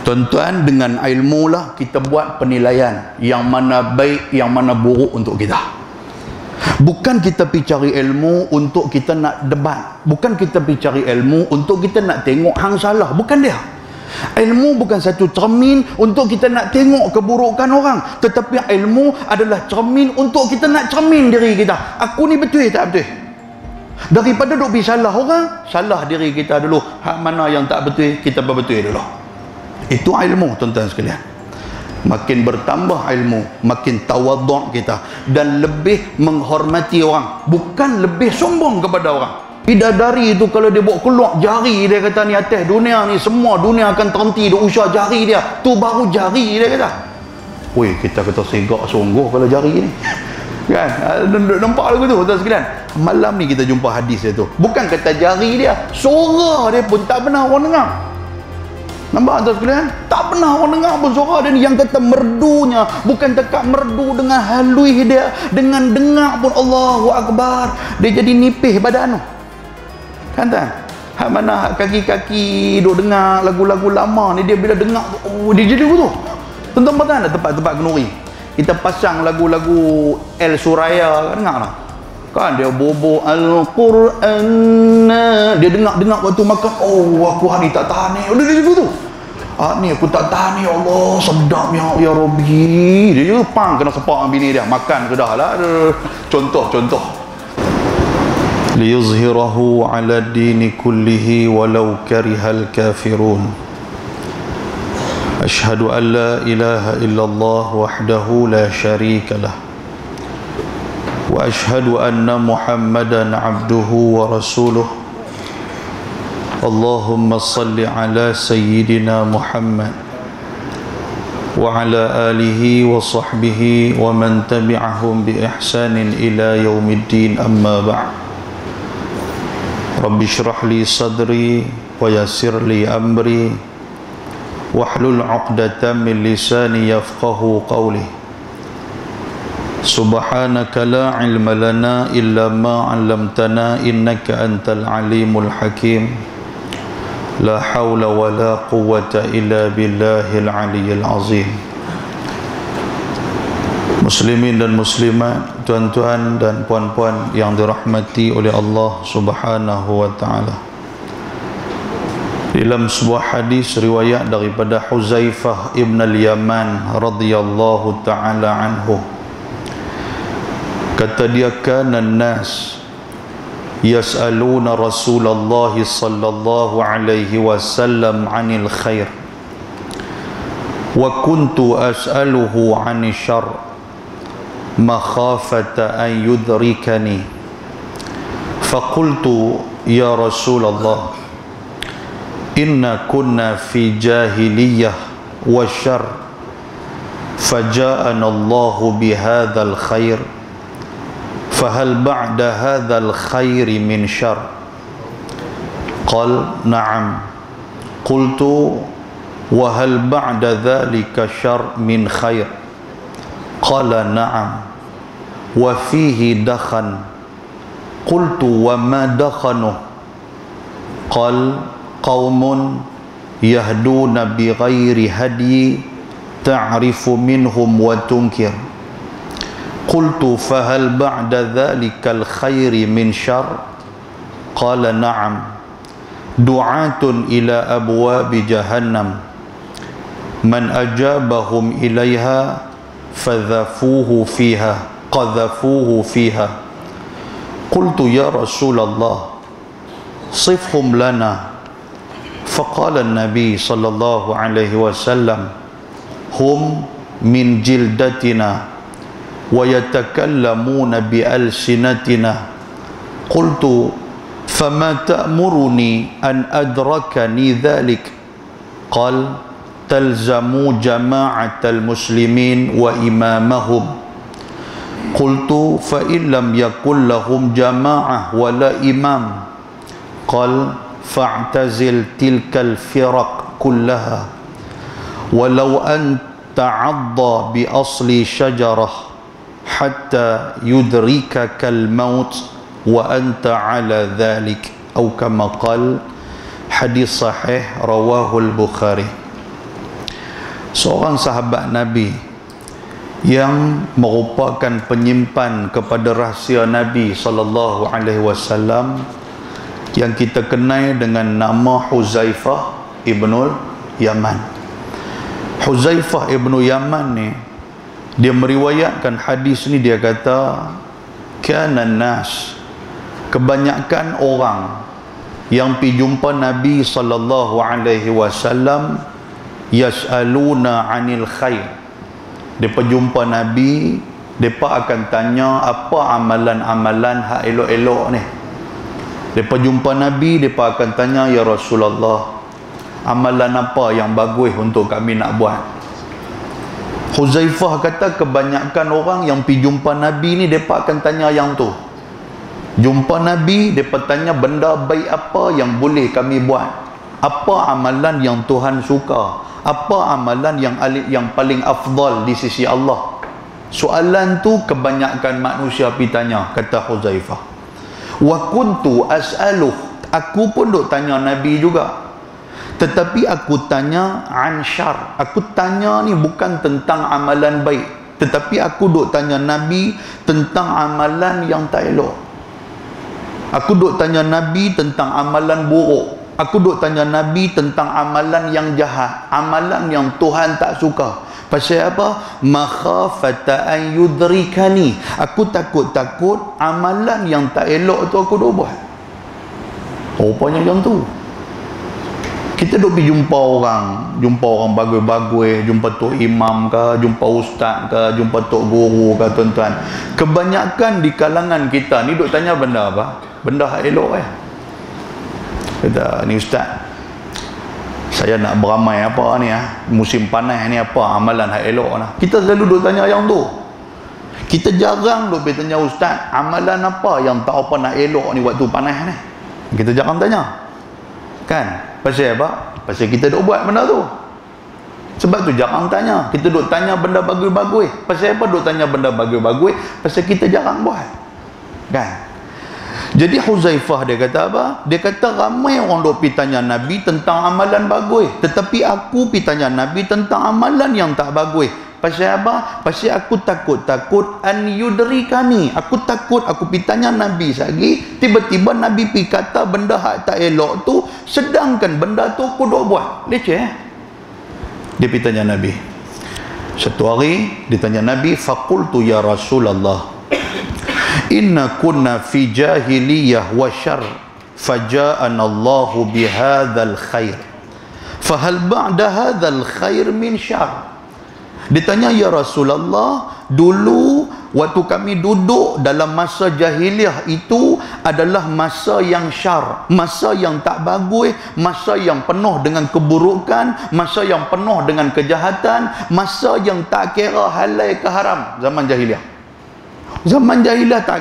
Tuan-tuan, dengan ilmu lah kita buat penilaian yang mana baik, yang mana buruk untuk kita. Bukan kita pergi cari ilmu untuk kita nak debat. Bukan kita pergi cari ilmu untuk kita nak tengok hang salah. Bukan dia. Ilmu bukan satu cermin untuk kita nak tengok keburukan orang. Tetapi ilmu adalah cermin untuk kita nak cermin diri kita. Aku ni betul tak betul? Daripada duk pergi salah orang, salah diri kita dulu. Hak mana yang tak betul, kita berbetul dulu. Itu ilmu, tuan-tuan sekalian. Makin bertambah ilmu, makin tawaduk kita dan lebih menghormati orang, bukan lebih sombong kepada orang. Bidadari itu kalau dia buat keluar jari, dia kata ni atas dunia ni semua dunia akan terhenti dia usah jari dia. Tu baru jari, dia kata. Woi, kita kata segak sungguh kalau jari ni. Kan? Nampak lagu tu, tuan sekalian. Malam ni kita jumpa hadis dia tu. Bukan kata jari dia, suara dia pun tak pernah orang dengar. Nampak tuan sekalian? Tak pernah orang dengar pun suara dia ni. Yang kata merdunya, bukan dekat merdu dengan halui dia, dengan dengar pun Allahu Akbar, dia jadi nipih badan tu. Kan tak? Hak mana kaki-kaki duk dengar lagu-lagu lama ni, dia bila dengar oh dia jadi begitu. Tuan-tuan tak ada tempat-tempat kenuri. Kita pasang lagu-lagu El Suraya, kan dengar tak? Kan dia bobo Al-Quran, dia dengar waktu makan, oh aku hari tak tahan ni, udah dia begitu. Ni aku tak tahan ni, Allah sedap ya Rabbi. Dia je pang kena sepak dengan bini dia, makan sudah lah. Contoh liyuzhirahu ala dini kullihi walau karihal kafirun. Ashhadu an la ilaha illallah wahdahu la syarika lah, wa ashhadu anna muhammadan abduhu wa rasuluh. Allahumma salli ala sayyidina Muhammad wa ala alihi wa sahbihi wa man tabi'ahum bi ihsanin ila yaumiddin, amma ba'd. Rabbi shrah li sadri wa yassir li amri wahlul 'uqdatam min lisani yafqahu qawli. Subhanaka la ilma lana illa ma 'allamtana innaka antal alimul hakim. La hawla wa la quwwata illa billahil aliyyil azim. Muslimin dan muslimat, tuan-tuan dan puan-puan yang dirahmati oleh Allah Subhanahu wa taala. Dalam sebuah hadis riwayat daripada Huzaifah ibn al-Yaman radhiyallahu taala anhu, kata dia, kana an-nas yas'aluna Rasulullah sallallahu alaihi wasallam 'anil khair wa kuntu as'aluhu 'anil syarr makhafata an yudrikani. Faqultu ya Rasulullah, inna kunna fi jahiliyah wa syarr, faja'ana Allahu bihadzal khair, fahal ba'da hadzal khairi min syarr? Qal na'am. Qultu wa hal ba'da dhalika syarr min khair? Qala na'am. Wa fihi dakhan. Qultu wa ma dakhanuh? Qal qaumun yahduna bi ghairi hadyi ta'rifu minhum wa tunkir. Qultu fahal ba'da dhalikal khairi min syarr? Qala na'am. Du'atun ila abwabi jahannam, man ajabahum ilaiha fadhafuhu fiha qadhafuhu fiha. Qultu ya Rasulullah, sifhum lana. Faqala an-nabi sallallahu alaihi wasallam, hum min jildatina wa yatakallamuna bi alsinatina. Qultu fama ta'muruni an adrakani dhalik? Qal talzamu jama'atal muslimin wa imamahum. Qultu fa in lam yakul lahum jama'ah wa la imam? Qal fa'tazil tilkal firaq kullaha walau an ta'adda bi asli syajarah hatta yudrikakal maut wa anta ala dhalik, atau kama qal. Hadis sahih rawahul Bukhari. seorang sahabat Nabi yang merupakan penyimpan kepada rahsia Nabi sallallahu alaihi wasallam yang kita kenal dengan nama Huzaifah ibnul Yaman. Huzaifah ibnu Yaman ni, dia meriwayatkan hadis ni, dia kata kana nas, kebanyakan orang yang pi jumpa Nabi sallallahu alaihi wasallam yas'aluna 'anil khair. Depa jumpa Nabi, depa akan tanya apa amalan-amalan hak elok-elok ni. Depa jumpa Nabi, depa akan tanya, ya Rasulullah, amalan apa yang bagus untuk kami nak buat? Huzaifah kata kebanyakan orang yang pi jumpa Nabi ni, depa akan tanya yang tu. Jumpa Nabi, depa tanya benda baik apa yang boleh kami buat, apa amalan yang Tuhan suka, apa amalan yang paling afdal di sisi Allah. Soalan tu kebanyakan manusia pi tanya, kata Huzaifah. Wa kuntu as'aluh, aku pun duk tanya Nabi juga, tetapi aku tanya an syar. Aku tanya ni bukan tentang amalan baik, tetapi aku duk tanya Nabi tentang amalan yang tak elok. Aku duk tanya Nabi tentang amalan buruk. Aku duk tanya Nabi tentang amalan yang jahat, amalan yang Tuhan tak suka. Pasal apa? Makhafata an yudrikani. Aku takut-takut amalan yang tak elok tu aku duk buat. Rupanya macam tu. Kita duk pergi jumpa orang bagus-bagus, jumpa tok imam ke, jumpa ustaz ke, jumpa tok guru ke, tuan-tuan. Kebanyakan di kalangan kita ni duk tanya benda apa? Benda hak elok . Kata, ni ustaz, saya nak beramai apa ni musim panas ni, apa amalan hak elok lah. Kita selalu duk tanya yang tu. Kita jarang duk bertanya ustaz, amalan apa yang tak apa nak elok ni waktu panas ni. Kita jarang tanya. Kan? Pasal apa? Pasal kita duk buat benda tu. Sebab tu jarang tanya. Kita duk tanya benda bagus-bagus. Pasal apa duk tanya benda bagus-bagus? Pasal kita jarang buat. Kan? Jadi Huzaifah dia kata apa? Dia kata ramai orang duk pi tanya Nabi tentang amalan bagus, tetapi aku pi tanya Nabi tentang amalan yang tak bagus. Pasal apa? Pasal aku takut an yudrikani. Aku takut aku pi tanya Nabi lagi, tiba-tiba Nabi pi kata benda hak tak elok tu, sedangkan benda tu aku duk buat. Leceh. Dia pi tanya Nabi. Satu hari dia tanya Nabi, faqultu ya Rasulullah, inna kunna fi jahiliyah wa syarr faja'ana Allahu bihadzal khair fahal ba'da hadzal khair min syarr. Dia tanya, ya Rasulullah, dulu waktu kami duduk dalam masa jahiliyah itu adalah masa yang syar, masa yang tak bagus, masa yang penuh dengan keburukan, masa yang penuh dengan kejahatan, masa yang tak kira halal ke haram. Zaman jahiliyah, zaman jahiliyah tak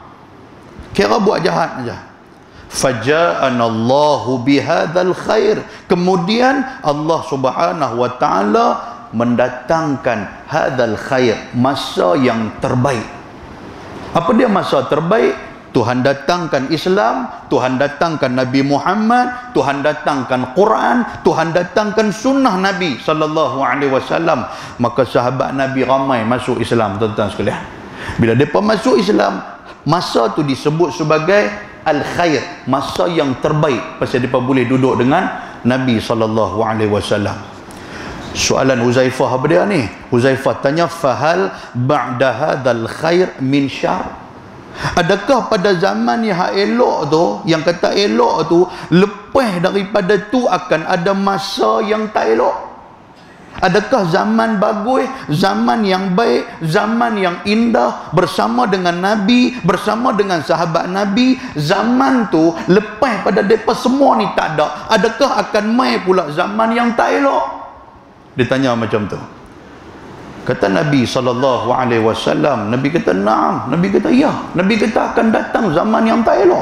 kira buat jahat aja. Faja'ana Allahu bihadzal khair. Kemudian Allah Subhanahu wa taala mendatangkan hadzal khair, masa yang terbaik. Apa dia masa terbaik? Tuhan datangkan Islam, Tuhan datangkan Nabi Muhammad, Tuhan datangkan Quran, Tuhan datangkan sunnah Nabi sallallahu alaihi wasallam. Maka sahabat Nabi ramai masuk Islam, tuan-tuan sekalian. Bila mereka masuk Islam, masa tu disebut sebagai al-khair, masa yang terbaik, pasal mereka boleh duduk dengan Nabi sallallahu alaihi wasallam. Soalan Huzaifah apa dia ni? Huzaifah tanya, fahal ba'da hadzal khair min syarr? Adakah pada zaman yang elok tu, yang kata elok tu, lepas daripada tu akan ada masa yang tak elok? Adakah zaman bagus, zaman yang baik, zaman yang indah bersama dengan Nabi, bersama dengan sahabat Nabi, zaman tu lepas pada mereka semua ni tak ada, adakah akan mai pula zaman yang tak elok? Dia tanya macam tu. Kata Nabi SAW, Nabi kata na'am, Nabi kata ya, Nabi kata akan datang zaman yang tak elok.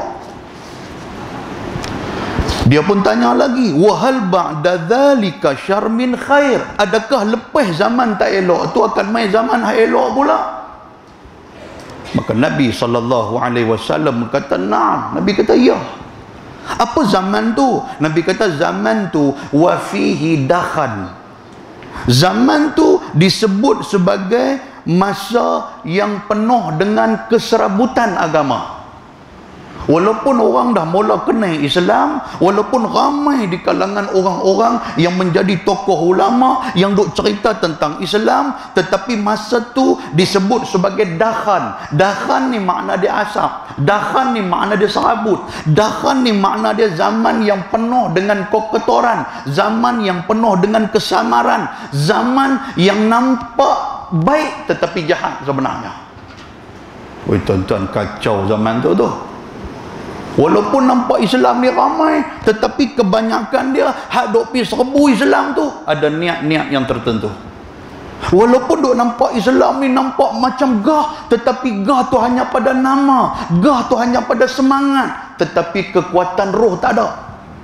Dia pun tanya lagi, wahal ba'da dzalika syarr min khair? Adakah lepas zaman tak elok tu akan mai zaman hak elok pula? Maka Nabi SAW kata na'am, Nabi kata ya. Apa zaman tu? Nabi kata zaman tu wa fihi dakhan. Zaman tu disebut sebagai masa yang penuh dengan keserabutan agama. Walaupun orang dah mula kenal Islam, walaupun ramai di kalangan orang-orang yang menjadi tokoh ulama yang duk cerita tentang Islam, tetapi masa tu disebut sebagai dakhan. Dakhan ni makna dia asap, dakhan ni makna dia serabut, dakhan ni makna dia zaman yang penuh dengan kotoran, zaman yang penuh dengan kesamaran, zaman yang nampak baik tetapi jahat sebenarnya. Woi tuan-tuan, kacau zaman tu tu. Walaupun nampak Islam ni ramai, tetapi kebanyakan dia hak duk pi serbu Islam tu ada niat-niat yang tertentu. Walaupun duk nampak Islam ni nampak macam gah, tetapi gah tu hanya pada nama, gah tu hanya pada semangat, tetapi kekuatan roh tak ada.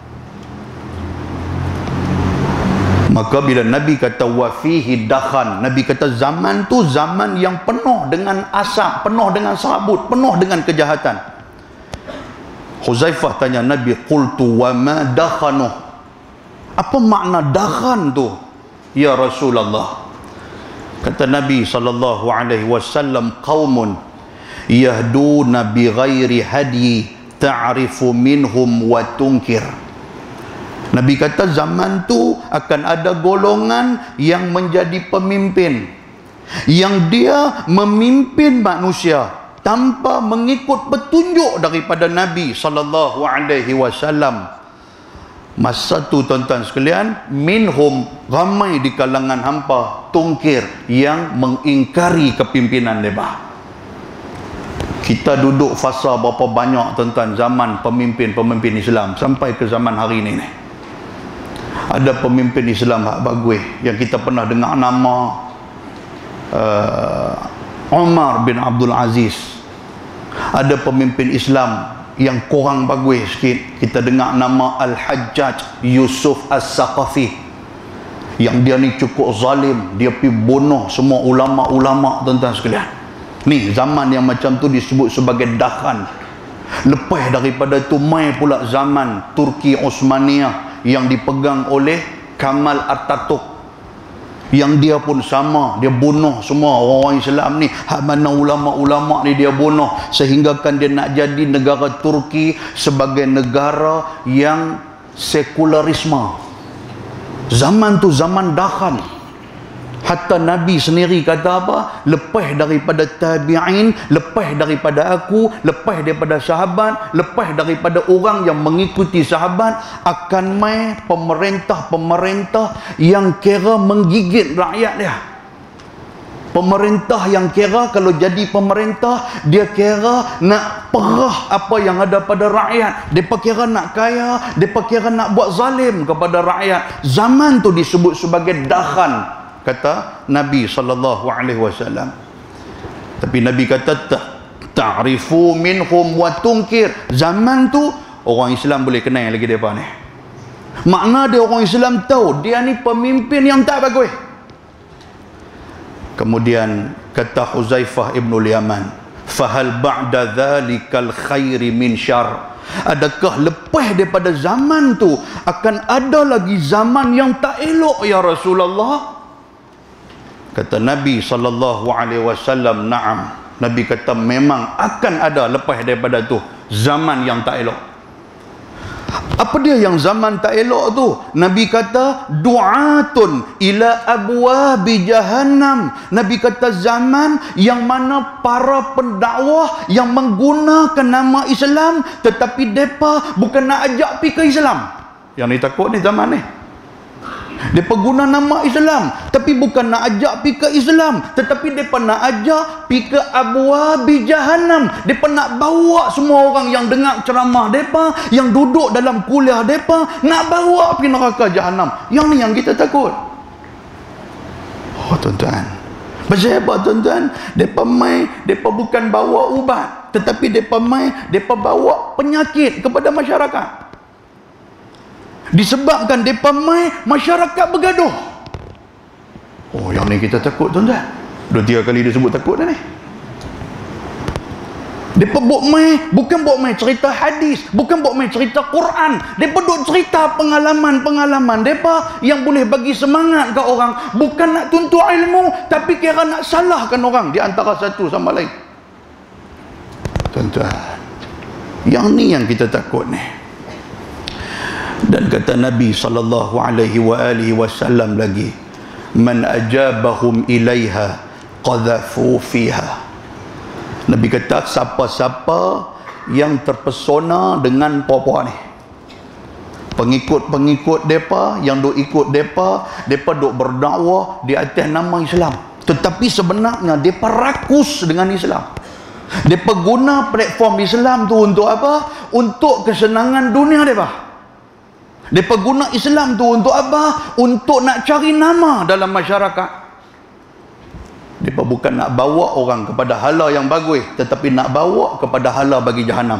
Maka bila Nabi kata wa fihi dakhan, Nabi kata zaman tu zaman yang penuh dengan asap, penuh dengan serabut, penuh dengan kejahatan. Huzaifah tanya Nabi, qultu wa ma dakhanuh, apa makna dakhan tu ya Rasulullah? Kata Nabi sallallahu alaihi wasallam, qaumun yahduna bi ghairi hadyi ta'rifu minhum wa tunkir. Nabi kata zaman tu akan ada golongan yang menjadi pemimpin, yang dia memimpin manusia tanpa mengikut petunjuk daripada Nabi sallallahu alaihi wasallam. Masa tu tuan-tuan sekalian, minhum, ramai di kalangan hampa tungkir, yang mengingkari kepimpinan mereka. Kita duduk fasa berapa banyak tuan-tuan zaman pemimpin-pemimpin Islam sampai ke zaman hari ini. Ada pemimpin Islam hak bagus yang kita pernah dengar nama, Umar bin Abdul Aziz. Ada pemimpin Islam yang kurang bagus sikit, kita dengar nama Al-Hajjaj Yusuf As-Saqafi, yang dia ni cukup zalim, dia pergi bunuh semua ulama-ulama tuan-tuan sekalian. Ni zaman yang macam tu disebut sebagai dakhan. Lepas daripada tu mai pula zaman Turki Osmaniyah yang dipegang oleh Kamal Atatürk, yang dia pun sama, dia bunuh semua orang Islam ni, hak mana ulama-ulama ni dia bunuh, sehinggakan dia nak jadi negara Turki sebagai negara yang sekularisme. Zaman tu zaman dakhan. Hatta Nabi sendiri kata apa? Lepas daripada tabi'in, lepas daripada aku, lepas daripada sahabat, lepas daripada orang yang mengikuti sahabat, akan mai pemerintah-pemerintah yang kira menggigit rakyat dia. Pemerintah yang kira kalau jadi pemerintah, dia kira nak perah apa yang ada pada rakyat. Dia kira nak kaya, dia kira nak buat zalim kepada rakyat. Zaman tu disebut sebagai dakhan, kata Nabi sallallahu alaihi wasallam. Tapi Nabi kata ta'rifu minhum wa tunkir. Zaman tu orang Islam boleh kenal lagi depa ni. Makna dia orang Islam tahu dia ni pemimpin yang tak bagus. Kemudian kata Huzaifah ibn al-Yaman, fahal ba'da dhalikal khairi min syarr. Adakah lepas daripada zaman tu akan ada lagi zaman yang tak elok ya Rasulullah? Kata Nabi sallallahu alaihi wasallam, na'am. Nabi kata memang akan ada lepas daripada tu zaman yang tak elok. Apa dia yang zaman tak elok tu? Nabi kata du'atun ila abwabi jahannam. Nabi kata zaman yang mana para pendakwah yang menggunakan nama Islam, tetapi depa bukan nak ajak pi ke Islam. Yang ni takut ni zaman ni. Mereka guna nama Islam, tapi bukan nak ajak pi ke Islam, tetapi mereka nak ajak pi ke abwabi jahannam. Mereka nak bawa semua orang yang dengar ceramah mereka, yang duduk dalam kuliah mereka, nak bawa pi neraka jahannam. Yang ni yang kita takut. Oh tuan-tuan, pasal apa tuan-tuan? Mereka mai, mereka bukan bawa ubat, tetapi mereka mai, mereka bawa penyakit kepada masyarakat. Disebabkan mereka mai, masyarakat bergaduh. Oh, yang ni kita takut tuan-tuan. 2-3 kali dia sebut takut dah ni. Depa bukan buat main cerita hadis, bukan buat main cerita Quran. Depa duk cerita pengalaman-pengalaman depa yang boleh bagi semangat ke orang, bukan nak tuntut ilmu, tapi kira nak salahkan orang di antara satu sama lain. Tuan-tuan, yang ni yang kita takut ni. Dan kata Nabi sallallahu alaihi wasallam lagi, man ajabahum ilaiha qadhafu fiha. Nabi kata siapa-siapa yang terpesona dengan puan-puan ni, pengikut-pengikut depa yang duk ikut depa duk berdakwah di atas nama Islam, tetapi sebenarnya depa rakus dengan Islam. Depa guna platform Islam tu untuk apa? Untuk kesenangan dunia depa. Depa guna Islam tu untuk apa? Untuk nak cari nama dalam masyarakat. Mereka bukan nak bawa orang kepada hala yang bagus, tetapi nak bawa kepada hala bagi jahanam.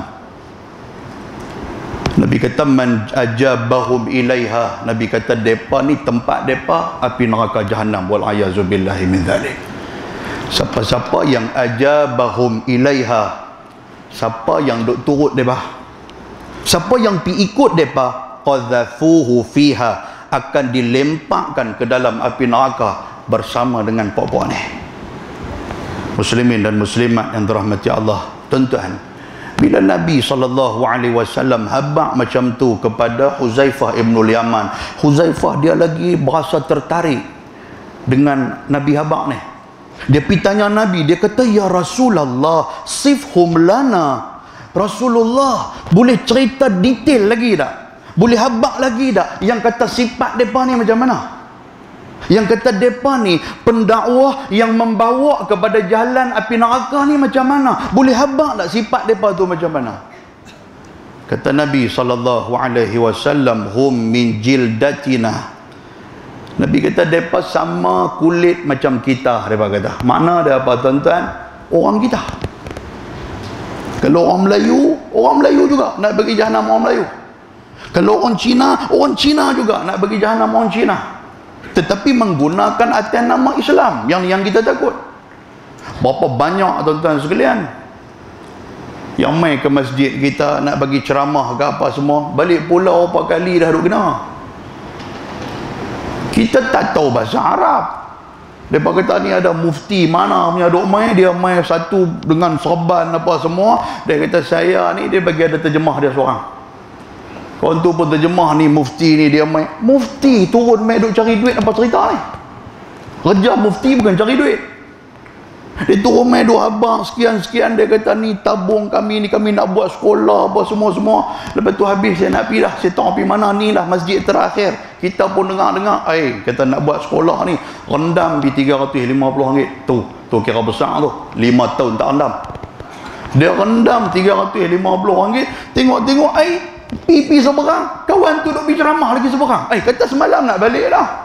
Nabi kata man ajabahum ilaiha. Nabi kata depa ni tempat depa api neraka jahanam, wal ayazu billahi min dzalik. Siapa-siapa yang ajabahum ilaiha, siapa yang duk turut depa, siapa yang pi ikut depa, qadhafuhu fiha, akan dilemparkan ke dalam api neraka bersama dengan puak-puak ni. Muslimin dan muslimat yang dirahmati Allah, tuan-tuan, bila Nabi SAW habaq macam tu kepada Huzaifah ibn Yaman, Huzaifah dia lagi berasa tertarik dengan Nabi habaq ni. Dia pergi tanya Nabi, dia kata, ya Rasulullah, sifhum lana. Rasulullah, boleh cerita detail lagi tak? Boleh habaq lagi tak yang kata sifat mereka ni macam mana? Yang kata mereka ni pendakwah yang membawa kepada jalan api neraka ni macam mana? Boleh habaq tak sifat mereka tu macam mana? Kata Nabi SAW, hum min jildatina. Nabi kata mereka sama kulit macam kita. Mereka kata, makna dia apa tuan-tuan? Orang kita. Kalau orang Melayu juga nak bagi jahanam orang Melayu. Kalau orang Cina juga nak bagi jahanam orang Cina. Tetapi menggunakan atas nama Islam, yang kita takut. Berapa banyak tuan-tuan sekalian yang mai ke masjid kita nak bagi ceramah ke apa semua, balik pulau berapa kali dah duk kena. Kita tak tahu bahasa Arab. Mereka kata ni ada mufti mana punya duk mai, dia mai satu dengan serban apa semua. Dia kata saya ni, dia bagi ada terjemah dia seorang. Orang tu pun terjemah ni, mufti ni dia main. Mufti turun main duk cari duit, apa cerita ni? Kerja mufti bukan cari duit. Dia turun main duk abang sekian-sekian, dia kata ni tabung kami ni, kami nak buat sekolah apa semua-semua. Lepas tu habis saya nak pergi dah, saya tahu pergi mana ni lah masjid terakhir. Kita pun dengar-dengar, kata nak buat sekolah ni, rendam di RM350. Tu kira besar tu, 5 tahun tak rendam. Dia rendam RM350. Tengok-tengok, pipi seberang, kawan tu duk berceramah lagi seberang. Kata semalam nak balik dah.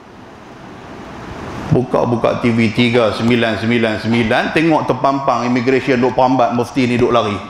Buka TV 3999, tengok terpampang immigration duk perambat, mufti ni duk lari.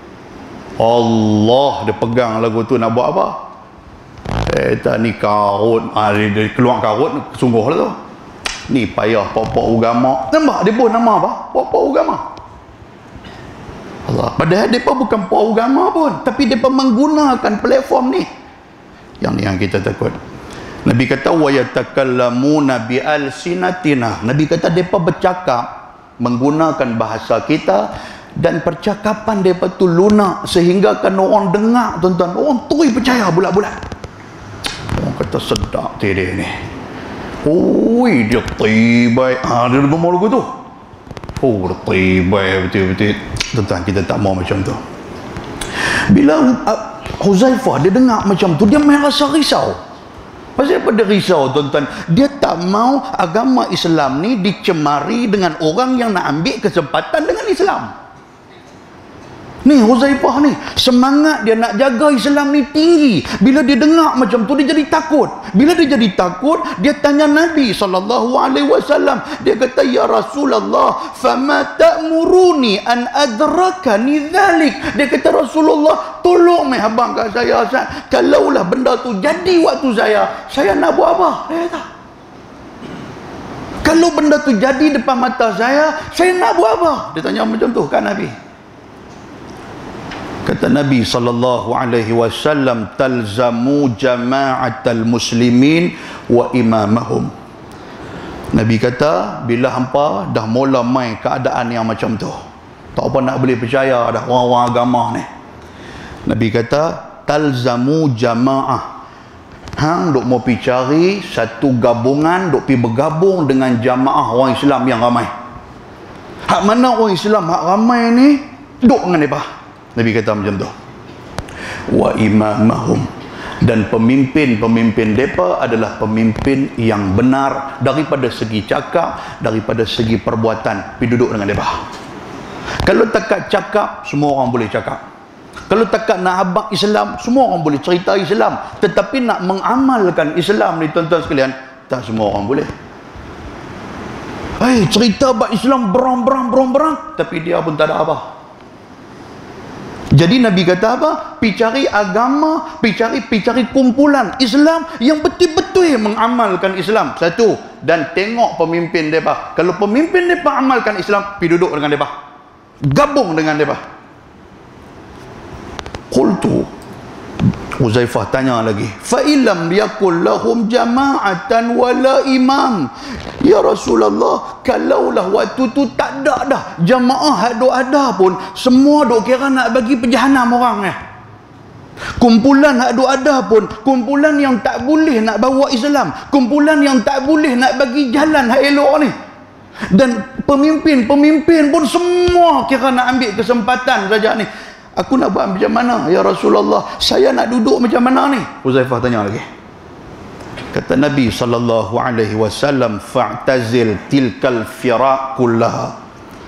Allah, dia pegang lagu tu nak buat apa? Ni karut, dia keluar karut, sungguh lah tu. Ni payah pokok agama. Nampak dia pun nama apa? Pokok agama. Allah. Padahal mereka bukan puak agama pun, tapi mereka menggunakan platform ni. Yang ni yang kita takut. Nabi kata wa yatakallamuna bi alsinatina. Nabi kata mereka bercakap menggunakan bahasa kita, dan percakapan mereka tu lunak sehingga kan orang dengar, tuan-tuan, orang terus percaya bulat-bulat. Orang kata sedap dia ni. Oi, dia tibai. Dia ngomong lagu tu. Oh, dia tibai betul-betul. Tuan-tuan, kita tak mau macam tu. Bila Huzaifah dia dengar macam tu, dia main rasa risau. Pasal apa dia risau, tuan-tuan? Dia tak mau agama Islam ni dicemari dengan orang yang nak ambil kesempatan dengan Islam. Ni Huzaifah ni, semangat dia nak jaga Islam ni tinggi. Bila dia dengar macam tu, dia jadi takut. Bila dia jadi takut, dia tanya Nabi SAW. Dia kata, ya Rasulullah, fama ta'muruni an adrakani dhalik. Dia kata, Rasulullah, tolong mai abang kat saya. Kalaulah benda tu jadi waktu saya nak buat apa? Dia kata, kalau benda tu jadi depan mata saya nak buat apa? Dia tanya macam tu kan Nabi. Kata Nabi sallallahu alaihi wasallam, talzamu jama'atal muslimin wa imamahum. Nabi kata, bila hampa dah mula main keadaan yang macam tu, tak apa nak boleh percaya dah orang-orang agama ni. Nabi kata, talzamu jama'ah. Hang duk mau pergi cari satu gabungan, duk pergi bergabung dengan jamaah orang Islam yang ramai. Hak mana orang Islam hak ramai ni, duk dengan mereka. Nabi kata macam tu. Wa imamahum, dan pemimpin-pemimpin mereka adalah pemimpin yang benar daripada segi cakap, daripada segi perbuatan. Pergi duduk dengan mereka. Kalau takat cakap, semua orang boleh cakap. Kalau takat nak habaq Islam, semua orang boleh cerita Islam. Tetapi nak mengamalkan Islam ni, tuan-tuan sekalian, tak semua orang boleh. Cerita bab Islam berang, tapi dia pun tak ada apa. Jadi Nabi kata apa? Pi cari agama, pi cari kumpulan Islam yang betul-betul mengamalkan Islam. Satu, dan tengok pemimpin mereka. Kalau pemimpin mereka amalkan Islam, pi duduk dengan mereka. Gabung dengan mereka. Qultu, Huzaifah tanya lagi, fa illam yakul lahum jama'atan wala imam. Ya Rasulullah, kalaulah waktu tu tak ada dah jamaah ada pun, semua duk kira nak bagi perjahanam orang. Kumpulan ada pun, kumpulan yang tak boleh nak bawa Islam, kumpulan yang tak boleh nak bagi jalan hak elok ni. Dan pemimpin pun semua kira nak ambil kesempatan saja ni. Aku nak buat macam mana ya Rasulullah? Saya nak duduk macam mana ni? Huzaifah tanya lagi. Kata Nabi sallallahu alaihi wasallam, fa'tazil tilkal firaq kullaha.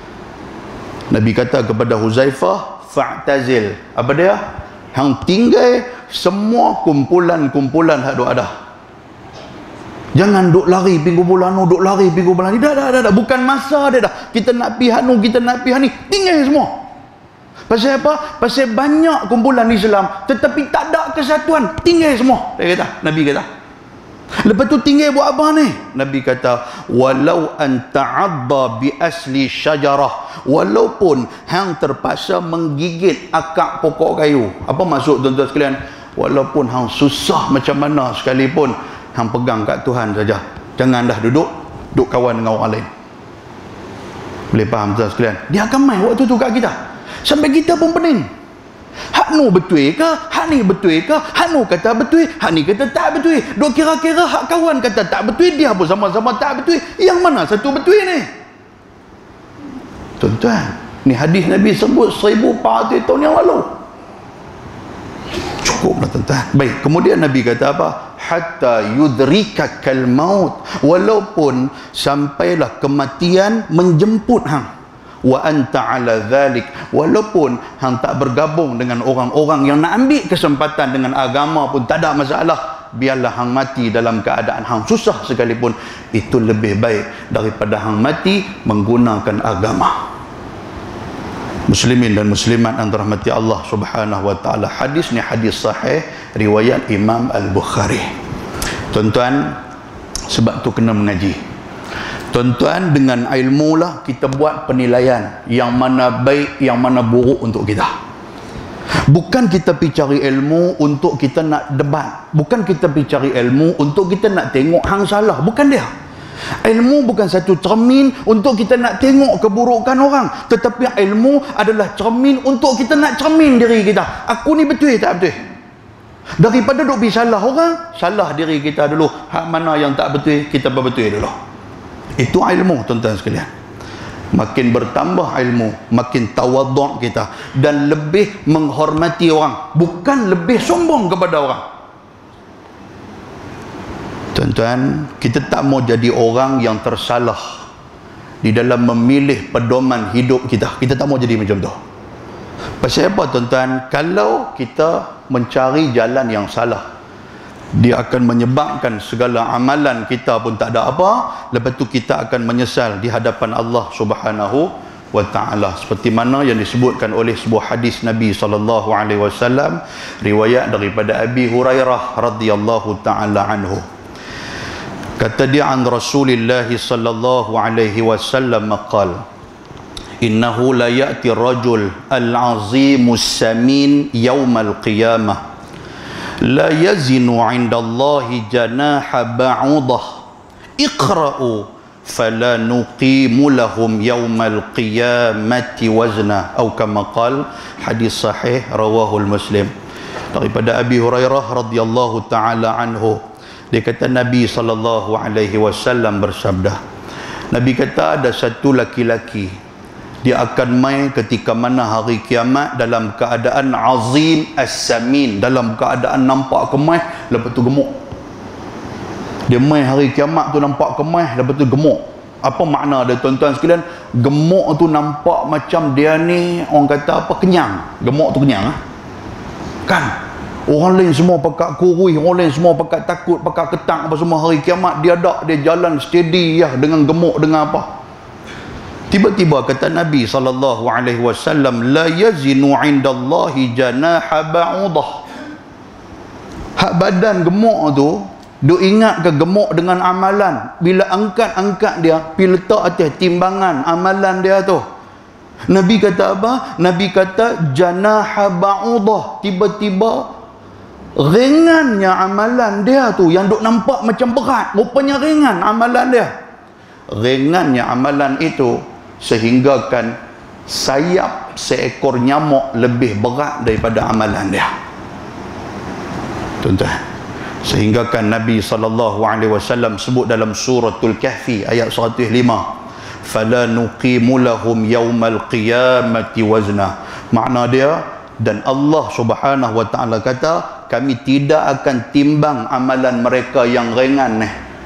Nabi kata kepada Huzaifah, fa'tazil. Apa dia? Hang tinggal semua kumpulan hak ada. Jangan duk lari pergi kumpulan ni, duk lari pergi kumpulan ni. Dah. Bukan masa dia dah. Kita nak pergi hak ni, kita nak pergi hak ni. Tinggal semua. Pasal apa? Pasal banyak kumpulan Islam tetapi tak ada kesatuan. Tinggal semua. Dia kata, Nabi kata. Lepas tu tinggal buat apa ni? Nabi kata, walau an ta'adda bi asli syajarah, walaupun hang terpaksa menggigit akar pokok kayu. Apa maksud tuan-tuan sekalian? Walaupun hang susah macam mana sekalipun, hang pegang kat Tuhan saja. Jangan dah duduk kawan dengan orang lain. Boleh faham tuan sekalian? Dia akan main waktu tu kat kita. Sampai kita pun pening. Hak nu betul ke? Hak ni betul ke? Hak nu kata betul, hak ni kata tak betul. Duk kira-kira hak kawan kata tak betul, dia pun sama-sama tak betul. Yang mana satu betul ni? Tuan-tuan, ni hadis Nabi sebut 1400 tahun yang lalu. Cukuplah tuan-tuan. Baik, kemudian Nabi kata apa? Hatta yudrikakal maut, walaupun sampailah kematian menjemput hang. Wa anta ala dhalik, walaupun hang tak bergabung dengan orang-orang yang nak ambil kesempatan dengan agama pun tak ada masalah. Biarlah hang mati dalam keadaan hang susah sekalipun, itu lebih baik daripada hang mati menggunakan agama. Muslimin dan muslimat yang dirahmati Allah Subhanahu wa taala, hadis ni hadis sahih riwayat Imam Al-Bukhari. Tuan-tuan, sebab tu kena mengaji. Tuan-tuan, dengan ilmu lah kita buat penilaian yang mana baik, yang mana buruk untuk kita. Bukan kita pergi cari ilmu untuk kita nak debat. Bukan kita pergi cari ilmu untuk kita nak tengok hang salah. Bukan dia. Ilmu bukan satu cermin untuk kita nak tengok keburukan orang. Tetapi ilmu adalah cermin untuk kita nak cermin diri kita. Aku ni betul tak betul? Daripada duk pergi salah orang, salah diri kita dulu. Hak mana yang tak betul, kita berbetul dulu. Itu ilmu tuan-tuan sekalian. Makin bertambah ilmu, makin tawaduk kita dan lebih menghormati orang, bukan lebih sombong kepada orang. Tuan-tuan, kita tak mau jadi orang yang tersalah di dalam memilih pedoman hidup kita. Kita tak mau jadi macam tu. Pasal apa tuan-tuan? Kalau kita mencari jalan yang salah, dia akan menyebabkan segala amalan kita pun tak ada apa. Lepas tu kita akan menyesal di hadapan Allah Subhanahu wa taala, seperti mana yang disebutkan oleh sebuah hadis Nabi sallallahu alaihi wasallam, riwayat daripada Abi Hurairah radhiyallahu taala anhu. Kata dia, an Rasulillah sallallahu alaihi wasallam qala, innahu la ya'ti rajul al-azimus samin yaumal qiyamah la yazinu 'indallahi janaha ba'udah iqra'u fala nuqimu lahum yaumal qiyamati wazna atau kama qala. Hadis sahih rawahul Muslim. Daripada Abi Hurairah radhiyallahu taala anhu, dia kata Nabi sallallahu alaihi wasallam bersabda, Nabi kata ada satu laki-laki, dia akan mai ketika mana hari kiamat dalam keadaan azim as-samin, dalam keadaan nampak kemah lepas tu gemuk. Dia mai hari kiamat tu nampak kemah lepas tu gemuk. Apa makna dia tuan-tuan sekalian? Gemuk tu nampak macam dia ni orang kata apa, kenyang. Gemuk tu kenyang kan? Orang lain semua pakai kurui, orang lain semua pakai takut, pakai ketang apa semua. Hari kiamat dia tak, dia jalan steady ya, dengan gemuk, dengan apa. Tiba-tiba kata Nabi SAW, la yazinu 'indallahi janaha ba'udah. Hak badan gemuk tu, duk ingat ke gemuk dengan amalan. Bila angkat dia, pergi letak atas timbangan amalan dia tu. Nabi kata apa? Nabi kata janaha ba'udah. Tiba-tiba ringannya amalan dia tu, yang duk nampak macam berat, rupanya ringan amalan dia. Ringannya amalan itu sehinggakan sayap seekor nyamuk lebih berat daripada amalan dia. Tuan-tuan, sehinggakan Nabi SAW sebut dalam suratul Kahfi ayat 105, fala nuqimu lahum yaumal qiyamati wazna. Makna dia, dan Allah Subhanahu wa taala kata, kami tidak akan timbang amalan mereka yang ringan ni.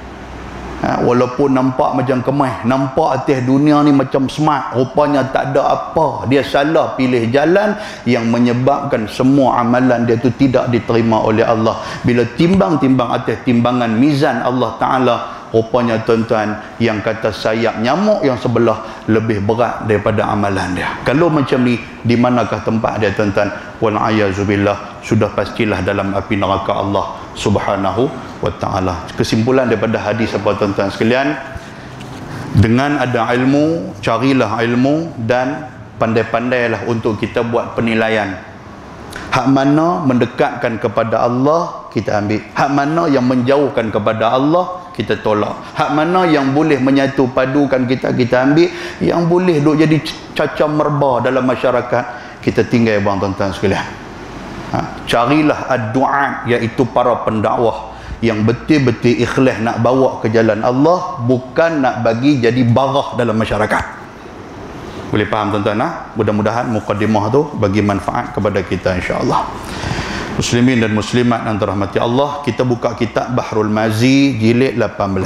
Walaupun nampak macam kemah, nampak atas dunia ni macam smart, rupanya tak ada apa. Dia salah pilih jalan yang menyebabkan semua amalan dia tu tidak diterima oleh Allah. Bila timbang-timbang atas timbangan mizan Allah Ta'ala, rupanya tuan-tuan, yang kata sayap nyamuk yang sebelah lebih berat daripada amalan dia. Kalau macam ni, di manakah tempat dia tuan-tuan? Wal'ayazubillah, sudah pastilah dalam api neraka Allah Subhanahu wa ta'ala. Kesimpulan daripada hadis apa tuan-tuan sekalian, dengan ada ilmu, carilah ilmu dan pandai-pandailah untuk kita buat penilaian. Hak mana mendekatkan kepada Allah, kita ambil. Hak mana yang menjauhkan kepada Allah, kita tolak. Hak mana yang boleh menyatu padukan kita, kita ambil. Yang boleh duk jadi cacam merba dalam masyarakat, kita tinggal bang tuan-tuan sekalian. Carilah ad-du'at, iaitu para pendakwah yang betul-betul ikhlas nak bawa ke jalan Allah, bukan nak bagi jadi barah dalam masyarakat. Boleh faham tuan-tuan? Mudah-mudahan mukadimah tu bagi manfaat kepada kita insya-Allah. Muslimin dan muslimat yang dirahmati Allah, kita buka kitab Bahrul Mazi jilid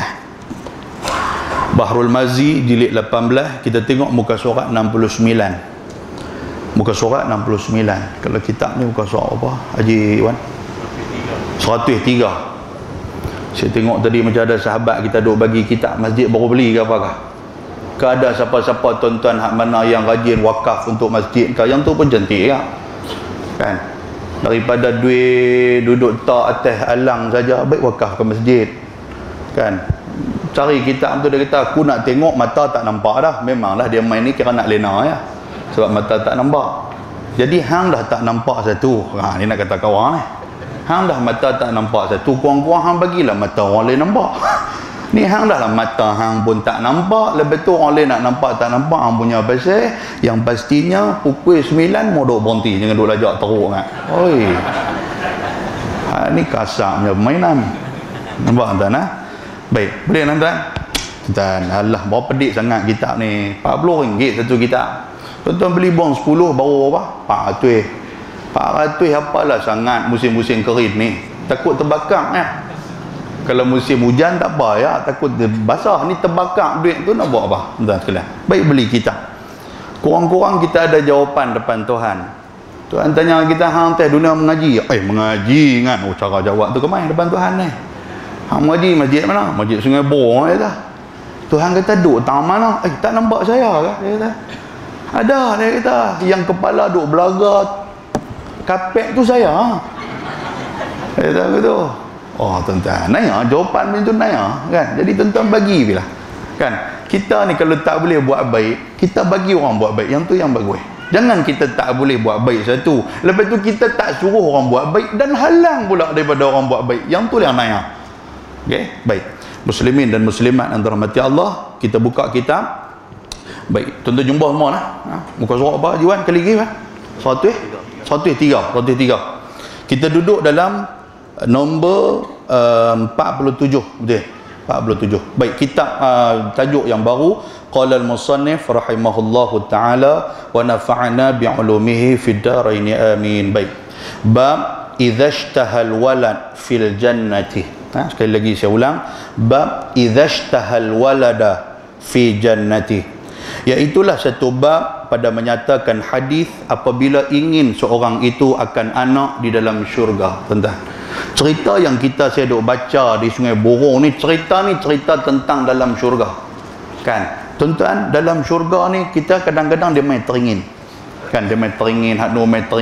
18. Bahrul Mazi jilid 18, kita tengok muka surat 69. Muka surat 69. Kalau kitab ni muka surat apa, Haji Wan? 103. Saya tengok tadi macam ada sahabat kita duk bagi kitab masjid baru beli ke apakah? Ke ada siapa-siapa tuan-tuan hak mana yang rajin wakaf untuk masjid ke, yang tu pun cantik ya. Kan? Daripada duit duduk tak atas alang saja, baik wakaf ke masjid. Kan? Cari kitab tu, dia kata aku nak tengok, mata tak nampak dah. Memanglah dia main ni kira nak lena ya. Sebab mata tak nampak. Jadi hang dah tak nampak satu. Ni nak kata kawan ni. Hang dah mata tak nampak satu, kurang-kurang hang bagilah mata orang lain nampak. Ni hang dah lah mata hang pun tak nampak, lepas tu orang lain nak nampak tak nampak, hang punya pasal. Yang pastinya pukul 9 mau duk berhenti, jangan duk lajak teruk kan. Oi. Ni kasar punya permainan. Nampak tuan Baik, boleh tuan-tuan? Tuan, alah berapa pedik sangat kitab ni. RM40 satu kitab. Tuan-tuan beli bong 10 baru apa? 400. 400 apalah sangat musim-musim kering ni. Takut terbakar ya. Kalau musim hujan tak apa ya, takut basah. Ni terbakar duit tu nak buat apa? Tuan sekalian. Baik, beli kitab. Kurang-kurang kita ada jawapan depan Tuhan. Tuhan tanya kita, hang teh dunia mengaji? Mengaji kan. Oh, cara jawab tu ke main depan Tuhan ni? Hang mengaji masjid mana? Masjid Sungai Bor ya. Tuhan kata duk tang mana? Tak nampak saya ke? Dia kata. Ada, dia kata. Yang kepala duk belaga kapek tu saya. Dia kata begitu. Oh tuan-tuan, naya jawapan macam tu naya kan. Jadi tuan-tuan bagi bila. Kan? Kita ni kalau tak boleh buat baik, kita bagi orang buat baik. Yang tu yang bagus. Jangan kita tak boleh buat baik satu. Lepas tu kita tak suruh orang buat baik dan halang pula daripada orang buat baik. Yang tu yang naya. Okey, baik. Muslimin dan muslimat yang dirahmati Allah, kita buka kitab. Baik, tuan-tuan jumpa semua lah. Muka surat apa Juan kali lagi kan? 103. Kita duduk dalam nombor 47, betul? 47. Baik, kitab tajuk yang baru, qala al-musannif rahimahullahu taala wa nafa'ana bi 'ulumihi fid dharain amin. Baik. Bab idza ishtahal walad fil jannati. Sekali lagi saya ulang, bab idza ishtahal walada fi jannati. Iaitulah satu bab pada menyatakan hadis apabila ingin seorang itu akan anak di dalam syurga. Tuan-tuan, cerita yang saya duk baca di Sungai Borong ni, cerita tentang dalam syurga. Kan? Tuan-tuan, dalam syurga ni kita kadang-kadang dia main teringin. Kan, dia main teringin hak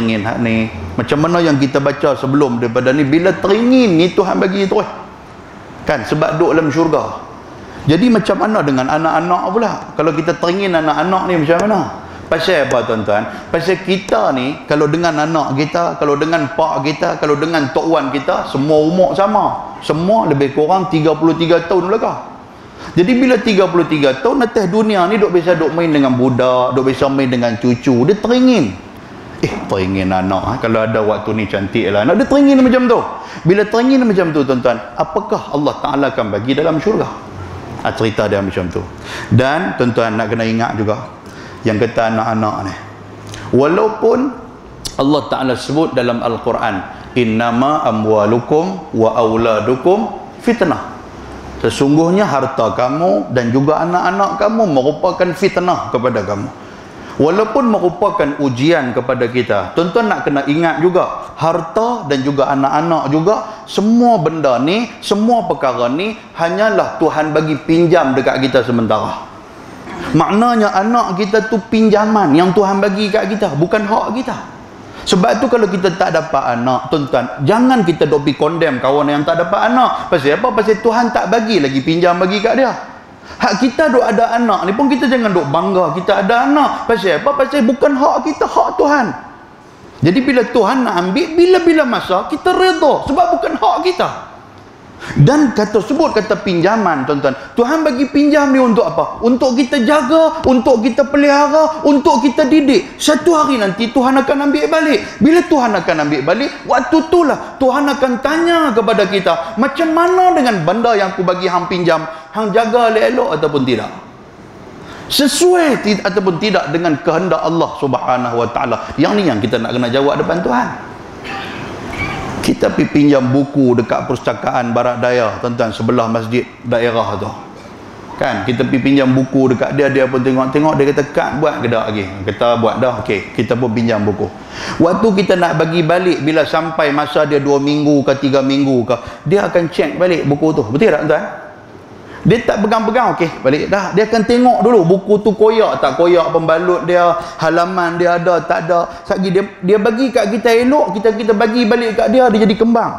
ni. Macam mana yang kita baca sebelum daripada ni, bila teringin ni Tuhan bagi terus. Kan, sebab duk dalam syurga. Jadi macam mana dengan anak-anak pula? Kalau kita teringin anak-anak ni macam mana? Pasal apa tuan-tuan? Pasal kita ni, kalau dengan anak kita, kalau dengan pak kita, kalau dengan tok wan kita, semua umur sama. Semua lebih kurang 33 tahun belakang. Jadi bila 33 tahun atas dunia ni, duk biasa duk main dengan budak, duk biasa main dengan cucu, dia teringin. Teringin anak. Kalau ada waktu ni cantik lah anak, dia teringin macam tu. Bila teringin macam tu tuan-tuan, apakah Allah Ta'ala akan bagi dalam syurga? Cerita dia macam tu. Dan tuan-tuan nak kena ingat juga yang kata anak-anak ni, walaupun Allah Ta'ala sebut dalam Al-Quran, innama amwalukum wa auladukum fitnah, sesungguhnya harta kamu dan juga anak-anak kamu merupakan fitnah kepada kamu. Walaupun merupakan ujian kepada kita, tuan-tuan nak kena ingat juga, harta dan juga anak-anak juga, semua benda ni, semua perkara ni hanyalah Tuhan bagi pinjam dekat kita sementara. Maknanya anak kita tu pinjaman yang Tuhan bagi kat kita, bukan hak kita. Sebab tu kalau kita tak dapat anak, tuan-tuan, jangan kita dok pergi condemn kawan yang tak dapat anak. Pasal apa? Pasal Tuhan tak bagi lagi pinjam bagi kat dia. Hak kita duk ada anak ni pun kita jangan duk bangga kita ada anak. Pasal apa? Pasal bukan hak kita, hak Tuhan. Jadi bila Tuhan nak ambil, bila-bila masa kita redha sebab bukan hak kita. Dan sebut kata pinjaman, tuan-tuan, Tuhan bagi pinjam ni untuk apa? Untuk kita jaga, untuk kita pelihara, untuk kita didik. Satu hari nanti Tuhan akan ambil balik. Bila Tuhan akan ambil balik, waktu itulah Tuhan akan tanya kepada kita, macam mana dengan benda yang aku bagi hang pinjam, hang jaga elok ataupun tidak? Sesuai ataupun tidak dengan kehendak Allah Subhanahu Wa Taala. Yang ni yang kita nak kena jawab depan Tuhan. Kita pergi pinjam buku dekat perpustakaan Barat Daya, tuan-tuan, sebelah masjid daerah tu. Kan, kita pergi pinjam buku dekat dia, dia pun tengok-tengok, dia kata, "Kak, buat ke tak lagi?" Kita buat dah. Okey, kita pun pinjam buku. Waktu kita nak bagi balik, bila sampai masa dia 2 minggu ke 3 minggu ke, dia akan check balik buku tu. Betul tak, tuan-tuan? Dia tak pegang-pegang, okey, balik dah. Dia akan tengok dulu buku tu koyak tak koyak, pembalut dia, halaman dia ada tak ada. Sekali dia bagi kat kita elok, kita bagi balik kat dia, dia jadi kembang.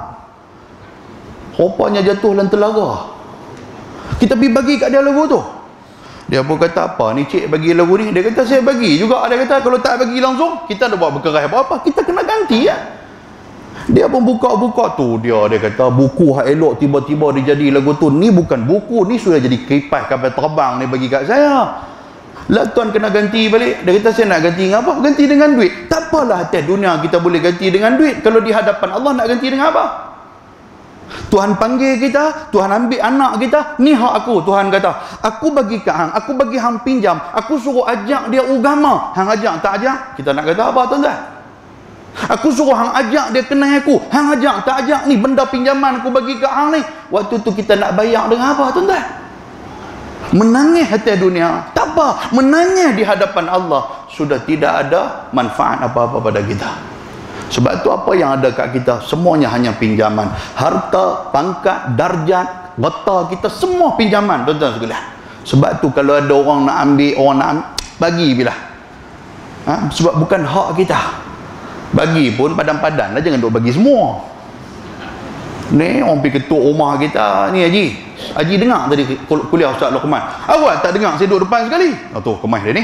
Rupanya jatuh dalam telaga. Kita pergi bagi kat dia lagu tu. Dia pun kata, "Apa ni cik bagi lagu ni?" Dia kata, "Saya bagi juga." Dia kata, "Kalau tak bagi langsung, kita dah buat berkeras apa-apa, kita kena ganti ya." Dia pun buka-buka tu, dia kata buku hak elok tiba-tiba dia jadi lagu tu. Ni bukan buku, ni sudah jadi kipas kapal terbang ni bagi kat saya. Lah tuan kena ganti balik. Dia kata, "Saya nak ganti dengan apa?" "Ganti dengan duit." Tak apalah, atas dunia kita boleh ganti dengan duit. Kalau di hadapan Allah nak ganti dengan apa? Tuhan panggil kita, Tuhan ambil anak kita, ni hak aku. Tuhan kata, "Aku bagi kat hang, aku bagi hang pinjam, aku suruh ajak dia agama. Hang ajak tak ajak?" Kita nak kata apa, tuan-tuan? "Aku suruh hang ajak dia kenal aku, hang ajak tak ajak, ni benda pinjaman aku bagi kat hang ni." Waktu tu kita nak bayar dengan apa, tuan-tuan? Menangis atas dunia tak apa, menangis di hadapan Allah sudah tidak ada manfaat apa-apa pada kita. Sebab tu apa yang ada kat kita semuanya hanya pinjaman. Harta, pangkat, darjat, harta kita semua pinjaman, tuan-tuan sekalian. Sebab tu kalau ada orang nak ambil, orang nak bagi bila. Sebab bukan hak kita. Bagi pun padan-padan lah, jangan duk bagi semua. Ni orang pergi ketuk rumah kita ni, Haji dengar tadi kuliah Ustaz Luqman? Awak tak dengar, saya duduk depan sekali. Tu kemas dia ni.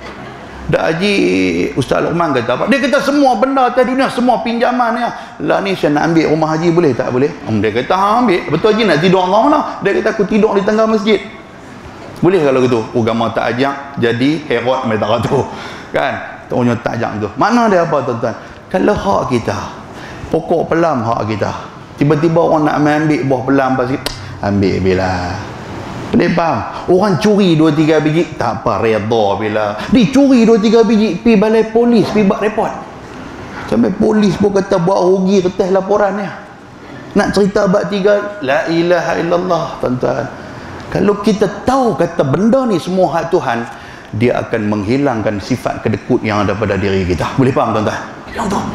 Dak Haji Ustaz Luqman kata apa? Dia kata semua benda atas dunia, semua pinjaman ni lah ni saya nak ambil rumah Haji, boleh tak? Boleh. Dia kata ambil. Betul Haji nak tidur Allah mana? Dia kata aku tidur di tengah masjid. Boleh kalau gitu. Agama tak ajak jadi Herod mai tak tu. Kan? Tanya tak ajak tu. Makna dia apa tuan-tuan? Kalau hak kita, pokok pelam hak kita. Tiba-tiba orang nak ambil buah pelam pasal ambil bila. Boleh faham? Orang curi 2-3 biji tak apa, redha bila. Dicuri 2-3 biji pi balai polis, pi buat report. Sampai polis pun kata buat rugi kertas laporan ni. Nak cerita bab 3 la ilaha illallah tuan-tuan. Kalau kita tahu kata benda ni semua hak Tuhan, dia akan menghilangkan sifat kedekut yang ada pada diri kita. Boleh faham tuan-tuan? Hilang tu.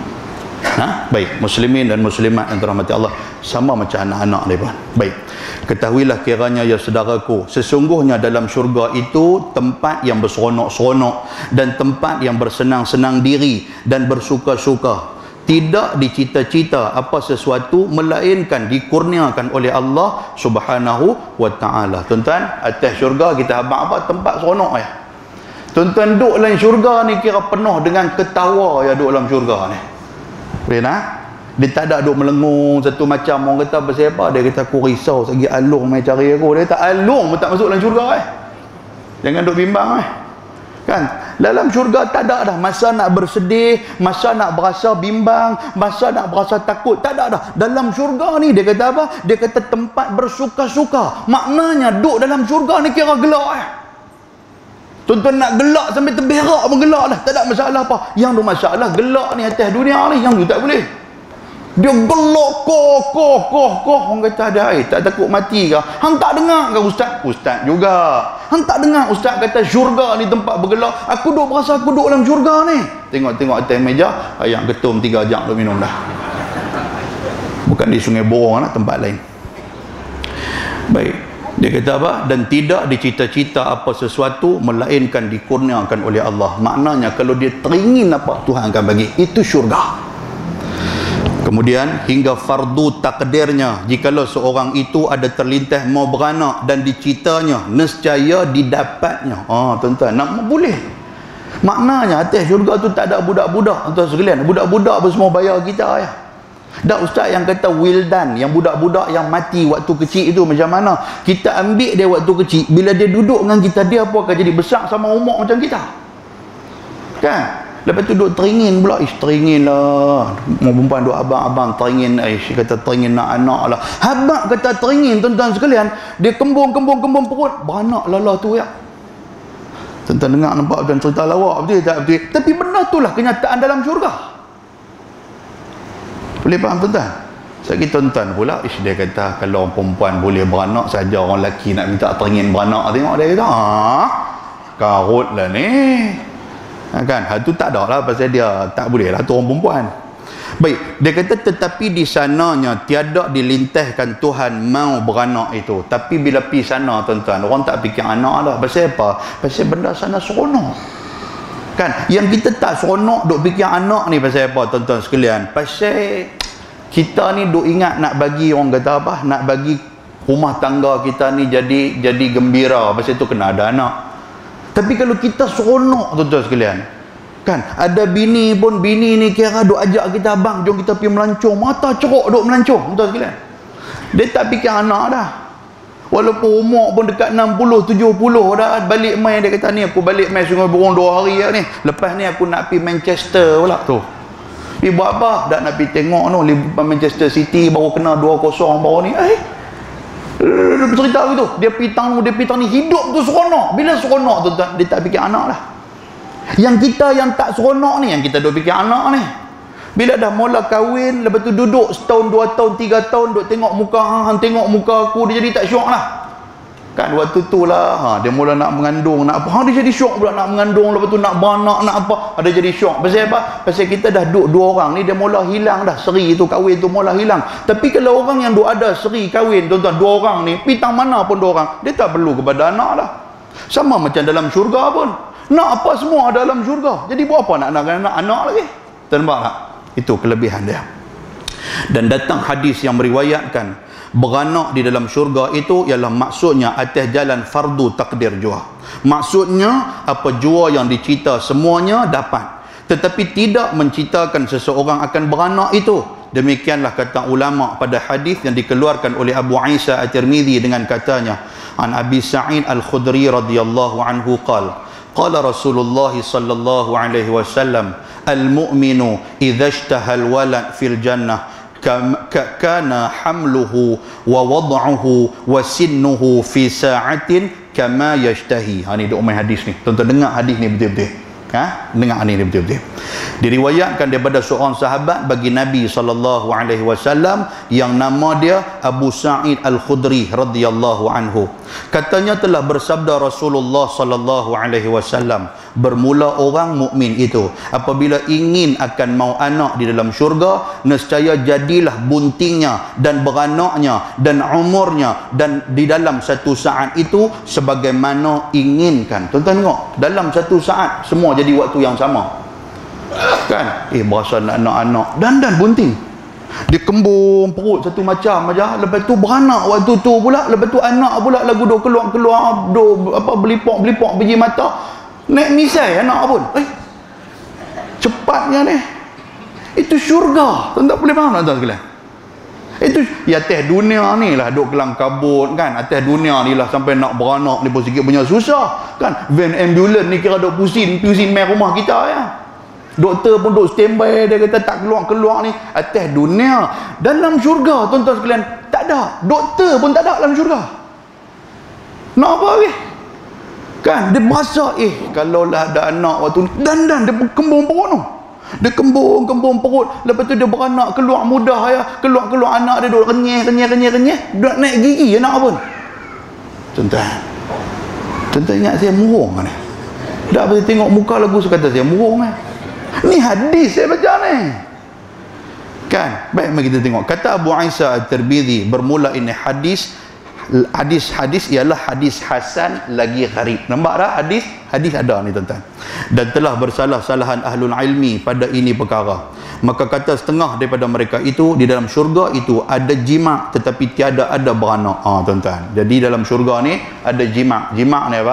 Baik, muslimin dan muslimat yang dirahmati Allah, sama macam anak-anak ni pun. Baik, ketahuilah kiranya ya saudaraku, sesungguhnya dalam syurga itu tempat yang berseronok-seronok dan tempat yang bersenang-senang diri dan bersuka-suka. Tidak dicita-cita apa sesuatu melainkan dikurniakan oleh Allah Subhanahu wa taala. Tuan-tuan, atas syurga kita habaq apa? Tempat seronok ya. Tuan-tuan duduk dalam syurga ni kira penuh dengan ketawa ya, duduk dalam syurga ni. Boleh nak? Dia tak ada duk melengung satu macam. Orang kata pasal apa? Dia kata aku risau segi alung mai cari aku. Dia kata alung pun tak masuk dalam syurga Jangan duk bimbang Kan? Dalam syurga tak ada dah masa nak bersedih, masa nak berasa bimbang, masa nak berasa takut. Tak ada dah. Dalam syurga ni dia kata apa? Dia kata tempat bersuka-suka. Maknanya duk dalam syurga ni kira gelak Tuan-tuan nak gelak sampai terberak pun gelak dah. Tak ada masalah apa. Yang tu masalah gelak ni atas dunia ni. Yang tu tak boleh. Dia gelak koh. Orang kata ada air. Tak takut mati ke? Hang tak dengar ke Ustaz? Ustaz juga. Hang tak dengar Ustaz kata syurga ni tempat bergelak. Aku duk berasa aku duk dalam syurga ni. Tengok-tengok atas meja. Ayam ketum 3 jam tu minum dah. Bukan di Sungai Borong lah, tempat lain. Baik. Dia kata apa? Dan tidak dicita-cita apa sesuatu melainkan dikurniakan oleh Allah. Maknanya kalau dia teringin apa Tuhan akan bagi. Itu syurga. Kemudian hingga fardu takdirnya, jikalau seorang itu ada terlintas mau beranak dan dicitanya, nescaya didapatnya. Tuan-tuan, nak boleh. Maknanya atas syurga tu tak ada budak-budak tuan sekalian. Budak-budak pun semua bayar kita Dak ustaz yang kata wildan, yang budak-budak yang mati waktu kecil itu macam mana? Kita ambil dia waktu kecil, bila dia duduk dengan kita, dia pun akan jadi besar sama umur macam kita. Kan? Lepas tu duduk teringin pula, teringin lah. Mau perempuan duduk abang-abang teringin, kata teringin nak anak lah. Habaq kata teringin tuan-tuan sekalian, dia kembung perut, beranak lala tu Tuan-tuan dengar nampak dan cerita lawak betul tak betul? Tapi benda itulah kenyataan dalam syurga. Boleh faham tuan-tuan? Sekali tuan-tuan pula dia kata kalau orang perempuan boleh beranak saja, orang lelaki nak minta teringin beranak. Tengok dia kata karut lah ni kan. Hal tu tak ada lah pasal dia tak boleh lah tu orang perempuan. Baik, dia kata tetapi di sananya tiada dilintahkan Tuhan mau beranak itu. Tapi bila pergi sana tuan-tuan, orang tak fikir anak lah. Pasal apa? Pasal benda sana seronok kan. Yang kita tak seronok duk fikir anak ni pasal apa tuan-tuan sekalian? Pasal kita ni duk ingat nak bagi, orang kata apa, nak bagi rumah tangga kita ni jadi gembira, pasal tu kena ada anak. Tapi kalau kita seronok tuan-tuan sekalian kan, ada bini pun, bini ni kira duk ajak kita, abang jom kita pergi melancong, mata ceruk duk melancong tuan-tuan sekalian. Dia tak fikir anak dah. Walaupun umur pun dekat 60-70 dah, balik main dia kata ni aku balik main Sungai Borong 2 hari ni. Lepas ni aku nak pergi Manchester pula tu. Pergi buat apa? Dah nak pergi tengok tu Manchester City baru kena 2-0 baru ni. Dia bercerita gitu. Dia pergi tang ni hidup tu seronok. Bila seronok tuan-tuan, dia tak fikir anak lah. Yang kita yang tak seronok ni, yang kita duk fikir anak ni. Bila dah mula kahwin, lepas tu duduk setahun, 2 tahun, 3 tahun duk tengok muka hang, tengok muka aku, dia jadi tak syok lah. Kan waktu tu lah dia mula nak mengandung, nak apa, dia jadi syok pula nak mengandung, lepas tu nak beranak, nak apa, ada jadi syok. Pasal apa? Pasal kita dah duduk 2 orang ni, dia mula hilang dah, seri tu kahwin tu mula hilang. Tapi kalau orang yang duk ada seri kahwin tuan-tuan, 2 orang ni pitang mana pun 2 orang, dia tak perlu kepada anak dah. Sama macam dalam syurga pun, nak apa semua ada dalam syurga. Jadi buat apa nak anak lagi? Nampak tak? Itu kelebihan dia. Dan datang hadis yang meriwayatkan beranak di dalam syurga itu ialah maksudnya atas jalan fardu takdir jua. Maksudnya apa jua yang dicita semuanya dapat, tetapi tidak mencitakan seseorang akan beranak itu. Demikianlah kata ulama pada hadis yang dikeluarkan oleh Abu Isa At-Tirmidzi dengan katanya, an Abi Sa'id Al-Khudri radhiyallahu anhu qala qala Rasulullah sallallahu alaihi wasallam al-mu'minu idza ishtaha al-walad fil jannah kana hamluhu wa wad'uhu wa sinnuhu fi sa'atin kama yashtahi. Ni duk main hadis ni. Tuan-tuan dengar hadis ni betul-betul. Dengar ni betul-betul. Diriwayatkan daripada seorang sahabat bagi Nabi SAW yang nama dia Abu Sa'id Al-Khudri radhiyallahu anhu. Katanya telah bersabda Rasulullah SAW, bermula orang mukmin itu apabila ingin akan mau anak di dalam syurga, nescaya jadilah buntingnya dan beranaknya dan umurnya dan di dalam satu saat itu sebagaimana inginkan. Tuan-tuan tengok, dalam satu saat semua jadi waktu yang sama kan. Berasa anak-anak dan bunting dia kembung perut satu macam aja, lepas tu beranak waktu tu pula, lepas tu anak pula lagu duk keluar duk apa belipok biji mata, naik misai anak pun. Cepatnya ni. Itu syurga. Tuan tak boleh faham tuan sekalian. Itu ya atas dunia ni lah duk kelang kabut kan. Atas dunia ni lah sampai nak beranak ni pun sikit punya susah kan. Van ambulans ni kira duk pusing main rumah kita ya. Doktor pun duk standby, dia kata tak keluar ni. Atas dunia. Dalam syurga tuan-tuan sekalian tak ada. Doktor pun tak ada dalam syurga. Nak apa lagi? Kan dia berasa kalaulah ada anak waktu ni dan dia kembung perut tu. Dia kembung perut, lepas tu dia beranak, keluar mudah ya, keluar anak dia duk renyeh, duk naik gigi anak pun. Tuan-tuan ingat saya murung ni. Dah boleh tengok muka lagu saya kata saya murung ni hadis saya baca ni. Kan? Baik, mari kita tengok. Kata Abu Isa At-Tirmidzi, bermula ini hadis ialah hadis hasan lagi gharib. Nampak tak hadis ada ni tuan-tuan. Dan telah bersalah-salahan ahlul ilmi pada ini perkara. Maka kata setengah daripada mereka itu di dalam syurga itu ada jima' tetapi tiada ada beranak. Tuan-tuan. Jadi dalam syurga ni ada jima'. Jima' ni apa?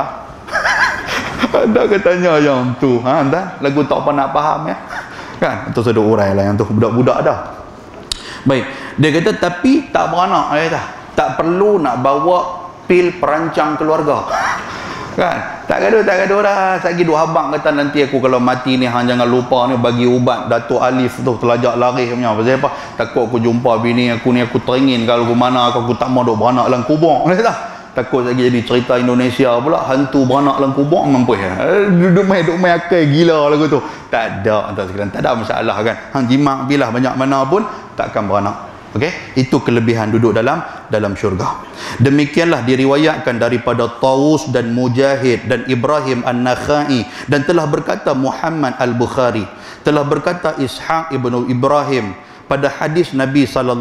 Ada katanya yang tu. Tuan, lagu tak apa nak faham ya. Kan? Itu sudah urai lah yang tu budak-budak dah. Baik, dia kata tapi tak beranak, dia kata. Tak perlu nak bawa pil perancang keluarga. Kan? Tak gaduh dah. Lagi dua abang kata nanti aku kalau mati ni hang jangan lupa ni bagi ubat Datuk Alif tu telajak laris punya. Pasal apa? Takut aku jumpa bini aku ni aku teringin kalau ke mana aku tak mau duk beranak dalam kubur. Takut lagi jadi cerita Indonesia pula hantu beranak dalam kubur mampus ya. Duduk main akal gila lagu tu. Tak ada tuan sekalian, tak ada masalah kan. Hang jimat bilah banyak mana pun takkan beranak. Okey, itu kelebihan duduk dalam syurga. Demikianlah diriwayatkan daripada Tawus dan Mujahid dan Ibrahim An-Nakhai, dan telah berkata Muhammad Al-Bukhari, telah berkata Ishaq ibnu Ibrahim pada hadis Nabi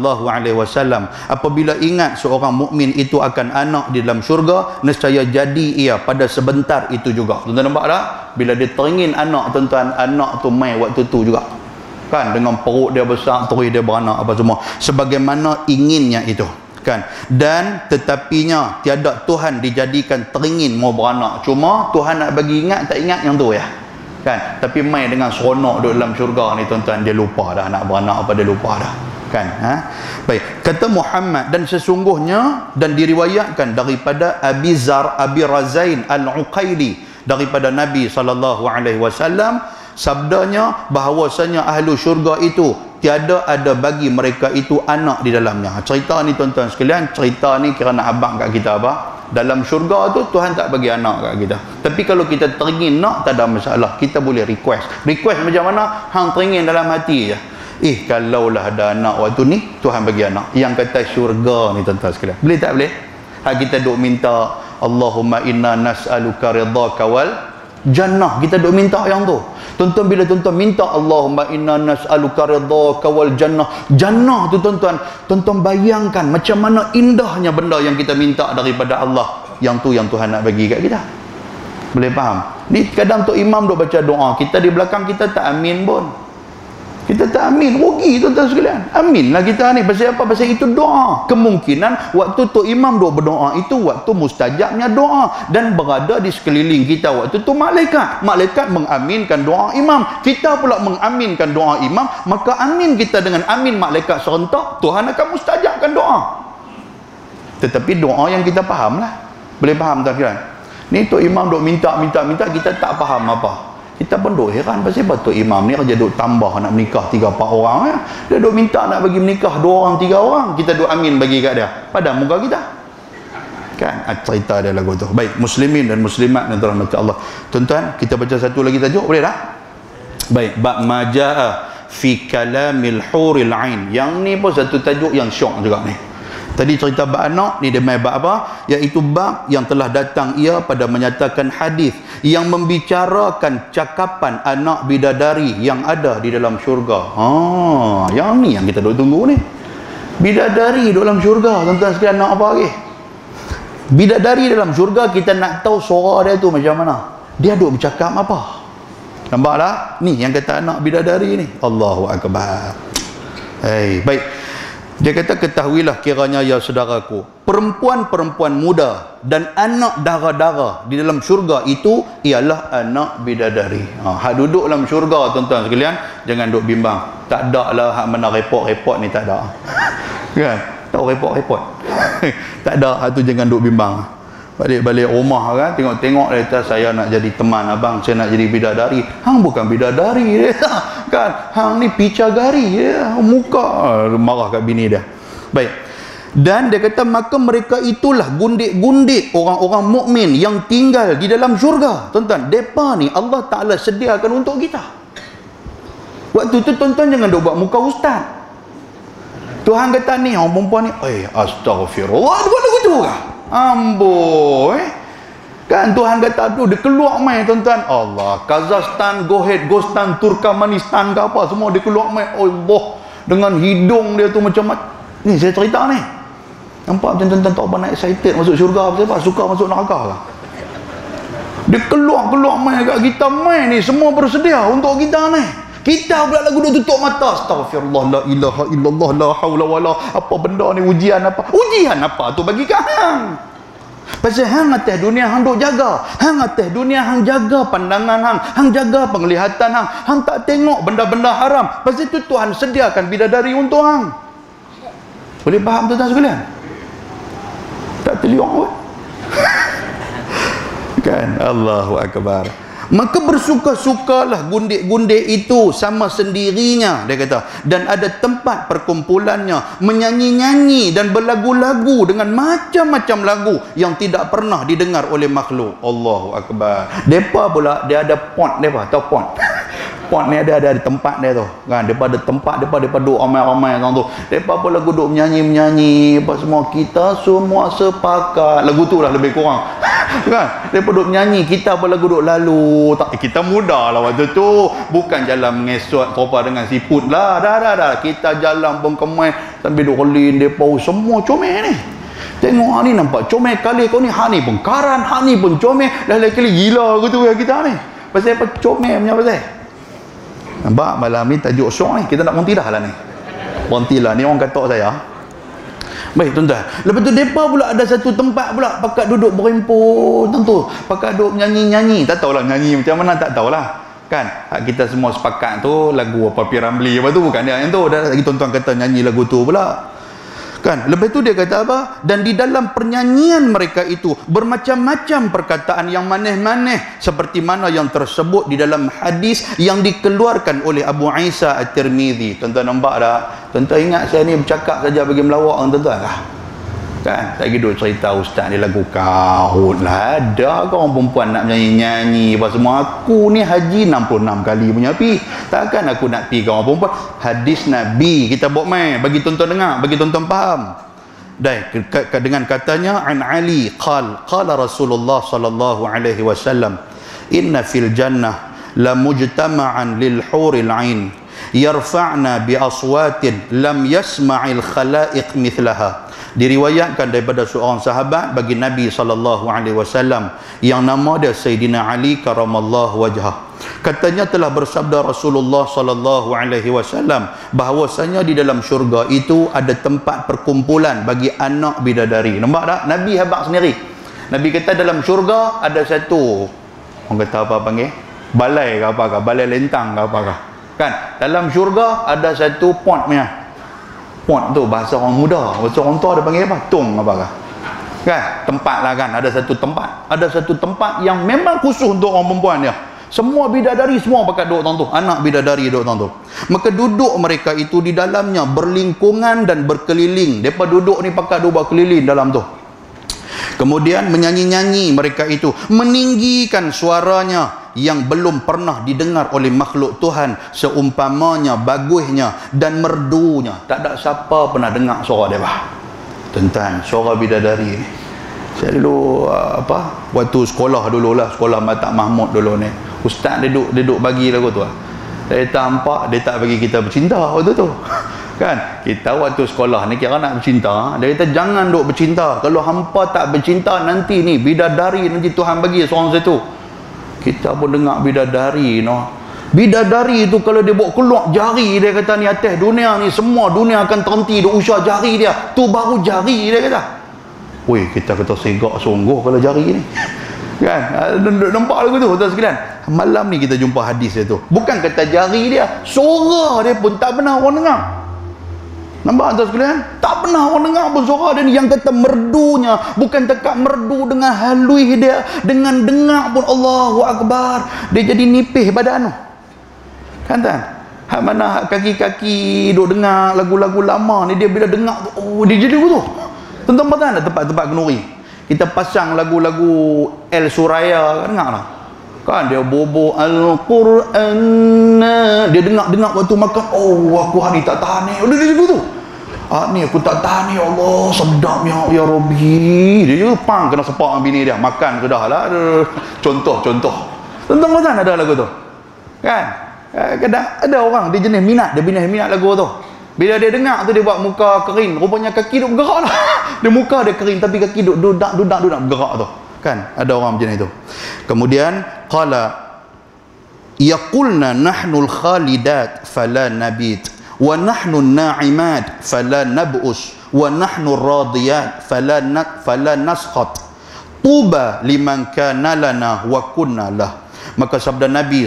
SAW, apabila ingat seorang mukmin itu akan anak di dalam syurga, nescaya jadi ia pada sebentar itu juga. Tuan-tuan nampak tak? Bila dia teringin anak, tuan-tuan, anak tu main waktu tu juga. Kan, dengan perut dia besar, terus dia beranak apa semua sebagaimana inginnya itu kan. Dan tetapinya tiada Tuhan dijadikan teringin mau beranak, cuma Tuhan nak bagi ingat, tak ingat yang tu ya kan. Tapi main dengan seronok duduk dalam syurga ni tuan-tuan, dia lupa dah nak beranak apa, dia lupa dah kan. Baik, kata Muhammad, dan sesungguhnya dan diriwayatkan daripada Abi Razain Al-Uqaili daripada Nabi SAW, sabdanya bahawasanya ahlu syurga itu tiada ada bagi mereka itu anak di dalamnya. Cerita ni tuan-tuan sekalian, cerita ni kira nak abang kat kita apa? Dalam syurga tu Tuhan tak bagi anak kat kita. Tapi kalau kita teringin nak, tak ada masalah. Kita boleh request. Request macam mana? Hang teringin dalam hati je. Kalaulah ada anak waktu ni, Tuhan bagi anak. Yang kata syurga ni tuan-tuan sekalian. Boleh tak boleh? Kita duk minta Allahumma inna nas'aluka ridhaka wal jannah. Kita duk minta yang tu. Tuan-tuan, bila tuan-tuan minta Allahumma inna nas'aluka ridhaka wal jannah, jannah tu tuan-tuan bayangkan macam mana indahnya benda yang kita minta daripada Allah, yang tu yang Tuhan nak bagi kat kita. Boleh faham? Ni kadang tu imam duk baca doa, kita di belakang kita tak amin pun. Kita tak amin, rugi tuan-tuan sekalian. Aminlah kita ni. Pasal apa? Pasal itu doa. Kemungkinan waktu tu imam duk berdoa itu waktu mustajabnya doa, dan berada di sekeliling kita waktu tu malaikat. Malaikat mengaminkan doa imam. Kita pula mengaminkan doa imam, maka amin kita dengan amin malaikat serentak, Tuhan akan mustajabkan doa. Tetapi doa yang kita faham lah. Boleh faham tak kan? Ni tu imam duk minta, kita tak faham apa. Kita pun duk heran pasal apa tu imam ni kerja duk tambah nak menikah 3-4 orang ya. Dia duk minta nak bagi menikah 2 orang 3 orang, kita duk amin bagi kat dia pada muka kita. Kan cerita dia lagu tu. Baik, muslimin dan muslimat yang dirahmati Allah. Tuan-tuan, kita baca satu lagi tajuk boleh tak? Baik, bab majaa fi kalamil huril ain. Yang ni pun satu tajuk yang syok juga ni. Tadi cerita bab anak, ni dia main bab apa? Iaitu bab yang telah datang ia pada menyatakan hadis yang membicarakan cakapan anak bidadari yang ada di dalam syurga. Yang ni yang kita duk tunggu ni. Bidadari dalam syurga, tuan-tuan sekalian, nak apa lagi? Bidadari dalam syurga, kita nak tahu suara dia tu macam mana. Dia duk bercakap apa? Nampak tak? Ni yang kata anak bidadari ni. Allahu Akbar. Baik. Dia kata, ketahuilah kiranya ya saudaraku, perempuan-perempuan muda dan anak dara-dara di dalam syurga itu ialah anak bidadari. Hak duduk dalam syurga, tuan-tuan sekalian, jangan duk bimbang. Tak ada lah hak mana repot-repot ni, tak ada. Kan? Tahu repot-repot. Tak ada, hak tu jangan duk bimbang. Balik-balik rumah kan, tengok-tengok dia kata, saya nak jadi teman abang, saya nak jadi bidadari. Hang bukan bidadari dia. Kan? Hang ni picagari dia. Muka marah kat bini dia. Baik. Dan dia kata, maka mereka itulah gundik-gundik orang-orang mukmin yang tinggal di dalam syurga. Tuan-tuan, depa ni Allah Ta'ala sediakan untuk kita. Waktu tu tuan-tuan jangan duk buat muka ustaz. Tuhan kata ni, orang perempuan ni, astagfirullah, dia buat lagu tu kah? Amboi. Kan Tuhan kata tu dia keluar mai, tuan-tuan. Allah, Kazakhstan, Gostan, Turkmenistan ke apa semua dia keluar mai. Allah, dengan hidung dia tu macam ni saya cerita ni. Nampak macam tuan-tuan tak apa nak excited masuk syurga apa, suka masuk neraka lah. Dia keluar mai kat kita mai ni, semua bersedia untuk kita ni. Kita pula lagu duk tutup mata. Astagfirullah, la ilaha illallah, la haula wala. Apa benda ni, ujian apa? Ujian apa tu bagi kau hang? Pasal hang atas dunia hang duk jaga. Hang atas dunia hang jaga pandangan hang, hang jaga penglihatan hang. Hang tak tengok benda-benda haram. Pasal itu Tuhan sediakan bidadari untuk hang. Boleh faham tuan-tuan sekalian? Tak terlihat pun. Kan? Allahu Akbar. Maka bersuka-sukalah gundik-gundik itu sama sendirinya, dia kata, dan ada tempat perkumpulannya, menyanyi-nyanyi dan berlagu-lagu dengan macam-macam lagu yang tidak pernah didengar oleh makhluk. Allahu Akbar. Depa pula dia ada pont depa, tahu pont? Pont ni ada tempat dia tu kan, depa ada tempat depa duk ramai-ramai orang tu. Depa pula duduk menyanyi apa semua, kita semua sepakat. Lagu tu lah lebih kurang. Kan? Depa duduk menyanyi, kita pula duduk lalu. Kita muda lah waktu tu, bukan jalan mengesot serupa dengan siput lah. Dah. Kita jalan pun kemai sambil duduk rolin depa semua comel ni. Tengok ni nampak comel kali kau ni, hak ni pun karan, hak ni pun comel. Lain-lain kali gila gitu ya kita ni. Pasal apa comel punya pasal? Nampak malam ni tajuk syok ni, kita nak berhenti dah lah ni. Berhenti lah, ni orang kata saya. Baik tuan-tuan, lepas tu mereka pula ada satu tempat pula pakat duduk berhimpun tentu, pakat duduk menyanyi-nyanyi. Tak tahulah nyanyi macam mana, tak tahulah kan. Kita semua sepakat tu lagu apa Piramli apa tu, bukan dia yang tu. Dah lagi tuan-tuan kata nyanyi lagu tu pula kan. Lepas tu dia kata apa? Dan di dalam pernyanyian mereka itu bermacam-macam perkataan yang maneh-maneh, seperti mana yang tersebut di dalam hadis yang dikeluarkan oleh Abu Isa At-Tirmidzi. Tuan-tuan nampak tak? Tuan-tuan ingat saya ni bercakap saja bagi melawak tuan-tuan lah kan. Saya duduk cerita ustaz ni lagu kahut lah. Ada ke orang perempuan nak nyanyi-nyanyi apa semua? Aku ni haji 66 kali punya pi. Takkan aku nak pi ke orang perempuan? Hadis Nabi kita buat main, bagi tuan-tuan dengar, bagi tuan-tuan faham. Dengan katanya an Ali qala Rasulullah sallallahu alaihi wasallam, inna fil jannah la mujtama'an lil huril ain yarfa'na bi aswatin lam yasma'il khalaiq mithlaha Diriwayatkan daripada seorang sahabat bagi Nabi SAW yang nama dia Sayyidina Ali karamallahu wajhah. Katanya telah bersabda Rasulullah SAW bahawasanya di dalam syurga itu ada tempat perkumpulan bagi anak bidadari. Nampak tak? Nabi habaq sendiri. Nabi kata dalam syurga ada satu, orang kata apa panggil? Balai ke apakah? Balai lentang ke apakah? Kan? Dalam syurga ada satu pont punya. Pont tu bahasa orang muda, bahasa orang tua ada panggil apa? Tong apakah? Kan? Tempat lah kan? Ada satu tempat. Ada satu tempat yang memang khusus untuk orang perempuan dia. Semua bidadari semua pakat duduk tang tu. Anak bidadari duduk tang tu. Maka duduk mereka itu di dalamnya berlingkungan dan berkeliling. Depa duduk ni pakat duduk berkeliling dalam tu. Kemudian menyanyi-nyanyi mereka itu, meninggikan suaranya yang belum pernah didengar oleh makhluk Tuhan, seumpamanya bagusnya dan merdunya. Tak ada siapa pernah dengar suara dia bah. Tentang suara bidadari ni. Saya dulu waktu sekolah dululah, sekolah Matak Mahmud dulu ni. Ustaz duduk bagi lagu tu. Dia tampak dia tak bagi kita bercinta waktu tu. Kan? Kita waktu sekolah ni kira nak bercinta, dia kata jangan duk bercinta. Kalau hampa tak bercinta nanti ni bidadari nanti Tuhan bagi seorang satu. Kita pun dengar bidadari no. Bidadari tu kalau dia bawa keluar jari, dia kata ni atas dunia ni semua dunia akan terhenti duk usah jari dia. Tu baru jari dia kata. Weh, kita kata segak sungguh kalau jari ni. Kan? Nampak lagu tu tuan sekalian. Malam ni kita jumpa hadis dia tu. Bukan kata jari dia, suara dia pun tak pernah orang dengar. Nampak tuan sekalian? Tak pernah orang dengar pun suara dia ni. Yang kata merdunya, bukan dekat merdu dengan halus dia, dengan dengar pun Allahu Akbar, dia jadi nipih badan tu. Kan tak? Hak mana hak kaki-kaki duk dengar lagu-lagu lama ni, dia bila dengar tu, oh dia jadi begitu. Tuan-tuan ada tempat-tempat kenuri. Kita pasang lagu-lagu El Suraya, kan dengar tak? Kan dia bobo Al-Quran, dia dengar waktu makan, oh aku hari tak tahan ni, dia begitu. Ni aku tak tahan ni, ya Allah sedap ya Rabbi. Dia juga pang kena sepak dengan bini dia, makan sudah lah. Contoh tuan-tuan ada lagu tu kan? Kadang ada orang dia jenis minat, dia minat lagu tu. Bila dia dengar tu dia buat muka kering, rupanya kaki duk bergerak lah. Dia muka dia kering tapi kaki duk dudak bergerak tu. Kan? Ada orang macam itu. Kemudian qala yaqulna nahnu al-khalidat fala nabit wa nahnu an-na'imat fala nab'us wa nahnu ar-radiyat fala nasqat tuba liman kana lana wa kunna lah. Maka sabda Nabi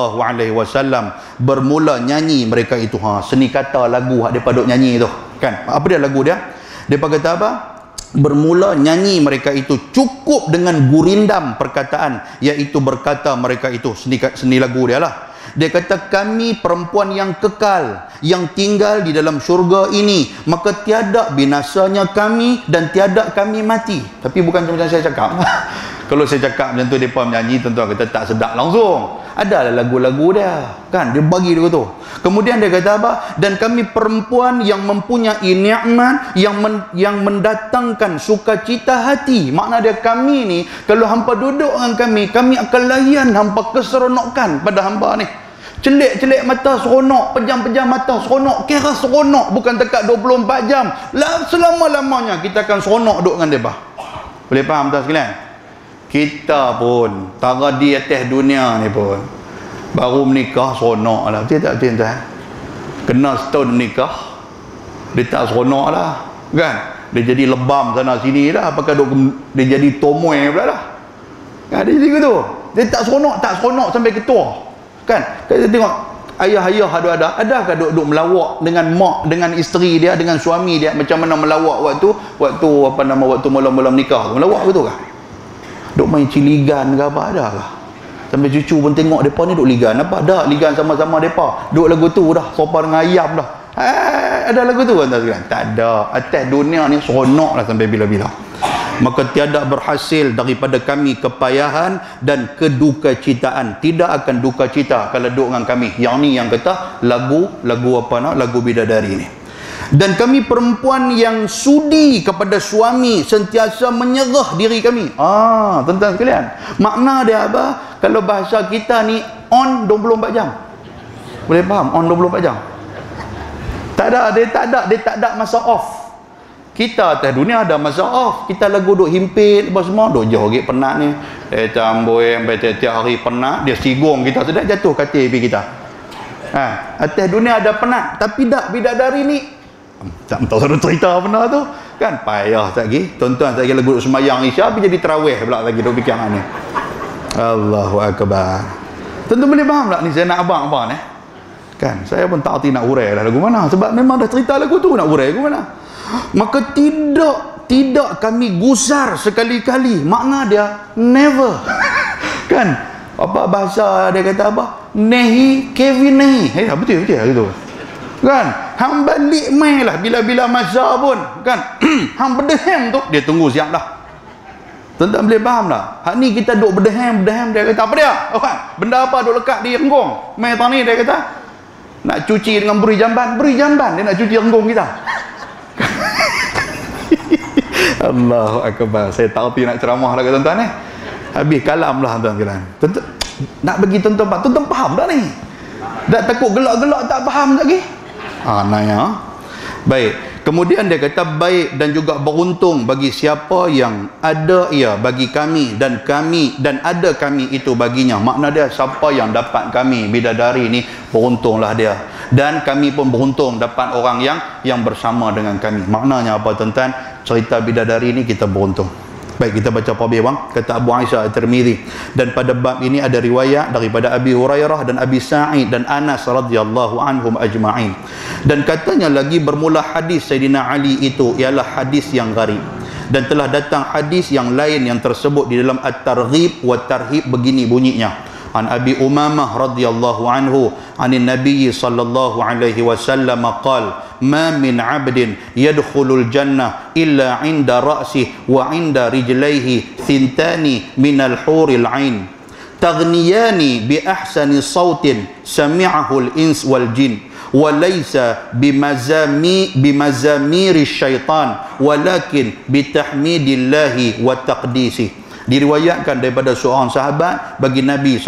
SAW bermula nyanyi mereka itu, seni kata lagu hak depa duk nyanyi tu kan. Apa dia lagu dia? Depa kata apa? Bermula nyanyi mereka itu cukup dengan gurindam perkataan, iaitu berkata mereka itu, seni lagu dia lah. Dia kata kami perempuan yang kekal, yang tinggal di dalam syurga ini, maka tiada binasanya kami dan tiada kami mati. Tapi bukan macam saya cakap. Kalau saya cakap macam tu mereka menyanyi, tuan-tuan kata tak sedap langsung. Adalah lagu-lagu dia kan, dia bagi dia tu. Kemudian dia kata apa? Dan kami perempuan yang mempunyai nikmat yang mendatangkan sukacita hati. Makna dia kami ni, kalau hampa duduk dengan kami akan layan hampa keseronokan pada hampa ni. Celik-celik mata seronok, pejam-pejam mata seronok, kira seronok, bukan dekat 24 jam. Selama-lamanya kita akan seronok duduk dengan mereka. Boleh faham tak sekalian? Kita pun tara di atas dunia ni pun baru menikah seronok lah. Betul tak tuan-tuan? Kena setahun nikah dia tak seronok lah kan. Dia jadi lebam sana sini lah, apakah dia jadi tomoy pula lah kan. Dia jadi gitu, dia tak seronok sampai ketua kan. Kita tengok ayah-ayah adakah duk melawak dengan mak, dengan isteri dia, dengan suami dia, macam mana melawak waktu mula-mula menikah tu, melawak betul kah? Duk main ciligan ke apa, ada kah? Sampai cucu pun tengok mereka ni duk ligan apa? Ada ligan sama-sama mereka. Duk lagu tu dah, sopa dengan ayam dah. Ada lagu tu kan? Tak ada. Atas dunia ni seronok lah sampai bila-bila. Maka tiada berhasil daripada kami kepayahan dan kedukacitaan. Tidak akan duka cita kalau duduk dengan kami. Yang ni yang kata lagu bidadari ni. Dan kami perempuan yang sudi kepada suami, sentiasa menyerah diri kami. Tuan-tuan sekalian, makna dia apa? Kalau bahasa kita ni on 24 jam. Boleh faham? On 24 jam. Dia tak ada masa off. Kita atas dunia ada masa off. Kita lagu duk himpit apa semua, duk joget penat ni. Tamboi sampai tiap hari penat, dia sigong kita sudah jatuh katil pergi kita. Atas dunia ada penat, tapi dak bidadari ni tak tahu ada cerita benar tu. Kan payah tak lagi. Tuan-tuan tak lagi lagu duk sembahyang Isya tapi jadi tarawih pula lagi duk fikir ni. Allahu akbar. Tentu boleh faham tak ni saya nak abang-abang ni? Kan saya pun tak erti nak urai lah lagu mana, sebab memang dah cerita lagu tu, nak urai lagu mana. Maka tidak kami gusar sekali-kali. Makna dia never. Kan apa bahasa dia kata apa, nehi Kevin nehi, betul gitu kan. Hang balik mai lah bila-bila masa pun kan. Hang berdehem tu dia tunggu siap dah. Tuan-tuan boleh faham tak? Hak ni kita duk berdehem dia kata apa dia? Benda apa duk lekat di renggong mai tang ni, dia kata nak cuci dengan beri jamban dia nak cuci renggong kita. Allahu akbar. Saya tak erti nak ceramah lah ke tuan-tuan ni. Habis kalam lah tuan-tuan. Tuan-tuan nak bagi tuan-tuan faham tak ni? Tak takut gelak-gelak tak faham lagi. Naya. Baik. Kemudian dia kata baik dan juga beruntung bagi siapa yang ada ia bagi kami dan ada kami itu baginya. Makna dia siapa yang dapat kami bidadari ni, beruntunglah dia. Dan kami pun beruntung dapat orang yang bersama dengan kami. Maknanya apa tuan-tuan? Cerita bidadari ni kita beruntung. Baik, kita baca Pabi bang. Kata Abu Aisyah At-Tirmidzi, dan pada bab ini ada riwayat daripada Abi Hurairah dan Abi Sa'id dan Anas radhiyallahu anhum ajma'in. Dan katanya lagi bermula hadis Sayyidina Ali itu ialah hadis yang gharib. Dan telah datang hadis yang lain yang tersebut di dalam At-Targhib wa Tarhib, begini bunyinya. An Abi Umamah radhiyallahu anhu anin Nabi sallallahu alaihi wasallam qala ma min 'abdin yadkhulul jannah illa 'inda ra'sihi wa 'inda rijlaihi thintani minal huril 'ain taghniyani bi ahsani sautin sami'ahu al-ins wal jin wa laysa bimazamiri syaitan walakin bitahmidillahi wa taqdisih. Diriwayatkan daripada seorang sahabat bagi Nabi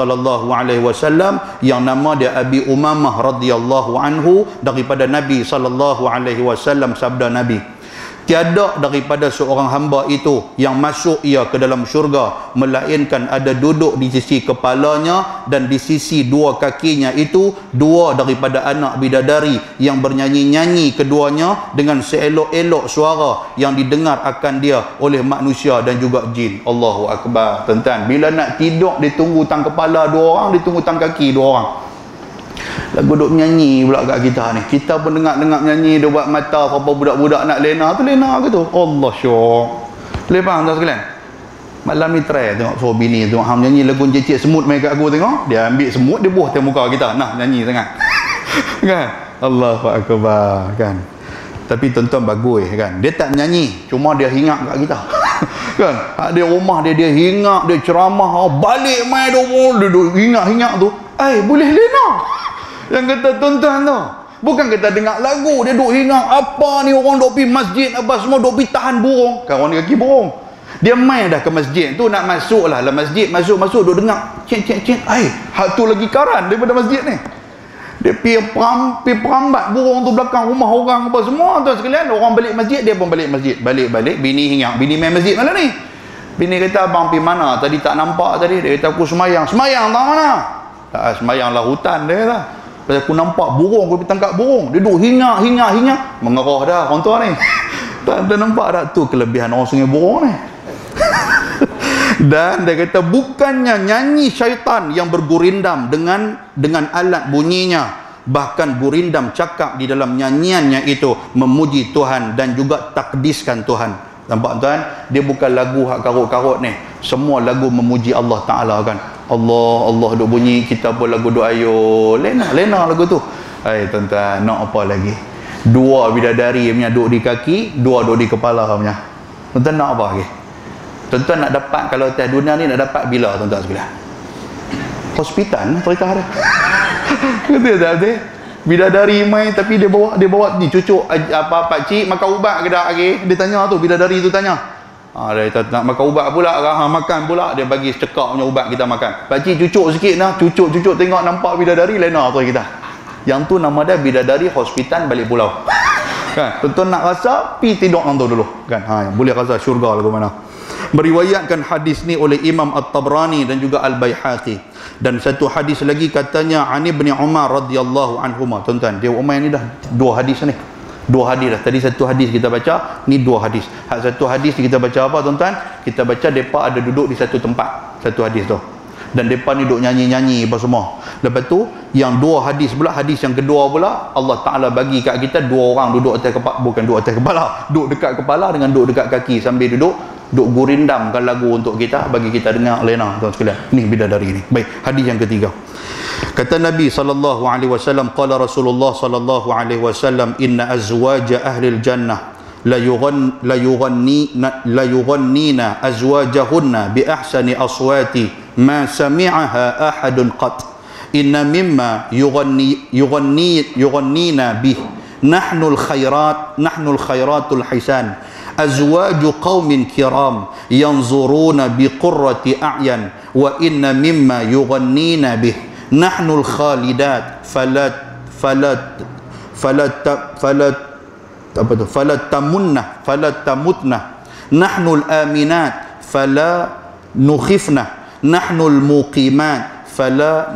SAW yang nama dia Abi Umamah radhiyallahu anhu, daripada Nabi SAW sabda Nabi, tiada daripada seorang hamba itu yang masuk ia ke dalam syurga melainkan ada duduk di sisi kepalanya dan di sisi dua kakinya itu dua daripada anak bidadari yang bernyanyi-nyanyi keduanya dengan seelok-elok suara yang didengar akan dia oleh manusia dan juga jin. Allahu akbar. Tuan-tuan, bila nak tidur dia tunggu tang kepala dua orang, dia tunggu tang kaki dua orang. Lagu duk menyanyi pula kat kita ni. Kita pun dengar-dengar menyanyi, dia buat mata apa budak-budak nak lena tu, lena ke tu. Allah syok. Boleh faham tak sekalian? Malam ni try tengok suruh bini tengok hang menyanyi lagu cecik semut mai kat aku tengok. Dia ambil semut, dia buah atas muka kita. Nah, nyanyi sangat. Kan? Allahu akbar kan. Tapi tuan-tuan bagus kan. Dia tak menyanyi, cuma dia hingat kat kita. Kan? Dia rumah dia hingat, dia ceramah, balik mai dia hingat-hingat tu. Boleh lena. Yang kata tuan-tuan tu, bukan kita dengar lagu dia duk hingang apa ni, orang duk pergi masjid apa semua duk pergi tahan burung. Kawan dia kaki burung. Dia main dah ke masjid tu, nak masuk lah masjid, masuk duk dengar cek. Hak tu lagi karan daripada masjid ni. Dia pergi perambat burung tu belakang rumah orang apa semua. Tuan sekalian, orang balik masjid, dia pun balik masjid. Balik bini hingang, bini main masjid malam ni. Bini kata, abang pergi mana? Tadi tak nampak tadi. Dia kata, aku semayang tak mana? Tak, semayang lah hutan dia kata. Pasal aku nampak burung, aku pergi tangkap burung. Dia duduk hingat. Mengerah dah orang tua ni. Tak nampak tak? Tu kelebihan orang Sungai Burung ni. Dan dia kata, bukannya nyanyi syaitan yang bergurindam dengan alat bunyinya. Bahkan gurindam cakap di dalam nyanyiannya itu memuji Tuhan dan juga takdiskan Tuhan. Nampak tuan? Dia bukan lagu hak karut-karut ni. Semua lagu memuji Allah Ta'ala kan. Allah duk bunyi, kita pun lagu duk ayo lena lagu tu. Tuan-tuan, nak apa lagi? Dua bidadari punya duk di kaki, dua duk di kepala punya. Tuan-tuan nak apa lagi? Tuan-tuan nak dapat, kalau atas dunia ni nak dapat bila tuan-tuan sekalian? Hospital cerita ada. Kata tak ada. Bidadari mai tapi dia bawa ni cucuk apa pak cik makan ubat ke dak lagi. Dia tanya tu, bidadari tu tanya. Dia kata nak makan ubat pula ke? Makan pula. Dia bagi secekak punya ubat kita makan. Pakcik cucuk sikit lah. Cucuk tengok nampak bidadari lena tu kita. Yang tu nama dia bidadari hospital balik pulau. Kan? Tuan-tuan nak rasa, pi tidur nang tu dulu. Kan? Boleh rasa syurga lagu mana. Meriwayatkan hadis ni oleh Imam At-Tabrani dan juga Al-Baihaqi. Dan satu hadis lagi katanya Ani bin Umar radhiyallahu anhuma. Tuan-tuan, dia Umar ni dah dua hadis ni. Dua hadis dah. Tadi satu hadis kita baca, ni dua hadis. Satu hadis kita baca apa tuan-tuan? Kita baca depa ada duduk di satu tempat. Satu hadis tu. Dan depa ni duk nyanyi-nyanyi apa semua. Lepas tu yang dua hadis pula, hadis yang kedua pula Allah Taala bagi kat kita dua orang duduk atas kepala, bukan duduk atas kepala, duduk dekat kepala dengan duduk dekat kaki sambil duduk gurindamkan lagu untuk kita bagi kita dengar lena tuan sekalian. Ni bidadari ni. Baik, hadis yang ketiga. Kata Nabi sallallahu alaihi wasallam, qala Rasulullah sallallahu alaihi wasallam, inna azwaja ahli jannah la yughannina azwajahunna bi ahsani aswati ma sami'aha ahadun qat. Inna mimma yughannina bih nahnul khairatul hisan azwaju qaumin kiram yanzuruna bi qurrati a'yan wa inna mimma yughannina bih nahnul khalidat falat tamutna nahnul aminat fala nukhifna nahnul muqimat fala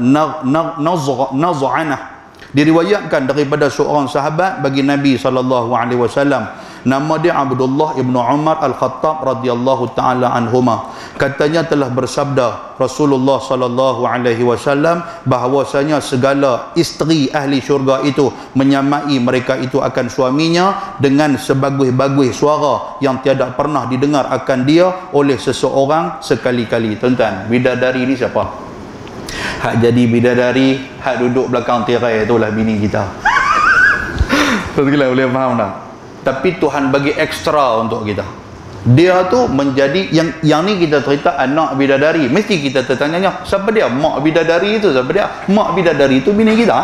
naz'ana. Diriwayatkan daripada seorang sahabat bagi Nabi sallallahu alaihi wasallam, nama dia Abdullah ibnu Umar Al-Khattab radhiyallahu taala anhuma. Katanya telah bersabda Rasulullah sallallahu alaihi wasallam bahwasanya segala isteri ahli syurga itu menyamai mereka itu akan suaminya dengan sebagus-bagus suara yang tiada pernah didengar akan dia oleh seseorang sekali-kali. Tuan-tuan, bidadari ni siapa? Hak jadi bidadari, hak duduk belakang tirai itulah bini kita. Tuan-tuan boleh faham tak? Tapi Tuhan bagi ekstra untuk kita. Dia tu menjadi yang ni kita cerita anak bidadari. Mesti kita tertanya, siapa dia? Mak bidadari itu siapa dia? Mak bidadari itu bini kita.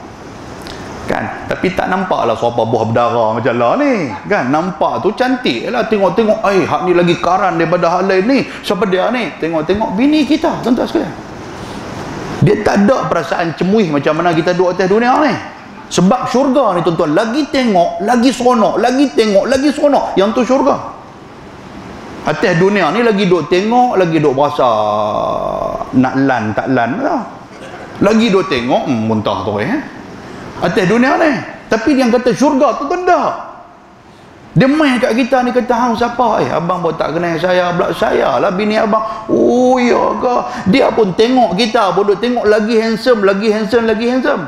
Kan? Tapi tak nampaklah siapa buah berdarah macam lah ni. Kan? Nampak tu cantik lah. Tengok-tengok, hak ni lagi karan daripada hak lain ni. Siapa dia ni? Tengok-tengok bini kita, tuan-tuan sekalian. Dia tak ada perasaan cemuih macam mana kita duduk atas dunia ni. Sebab syurga ni tuan-tuan, lagi tengok lagi seronok, lagi tengok lagi seronok. Yang tu syurga. Atas dunia ni lagi duk tengok, lagi duk berasa nak lan tak lan lah. Lagi duk tengok muntah tu atas dunia ni. Tapi yang kata syurga tu tak. Dia main kat kita ni, kata hang siapa? Abang pun tak kenal saya. Pula saya lah bini abang. Oh ya ke? Dia pun tengok kita, pun duk tengok lagi handsome, lagi handsome, lagi handsome.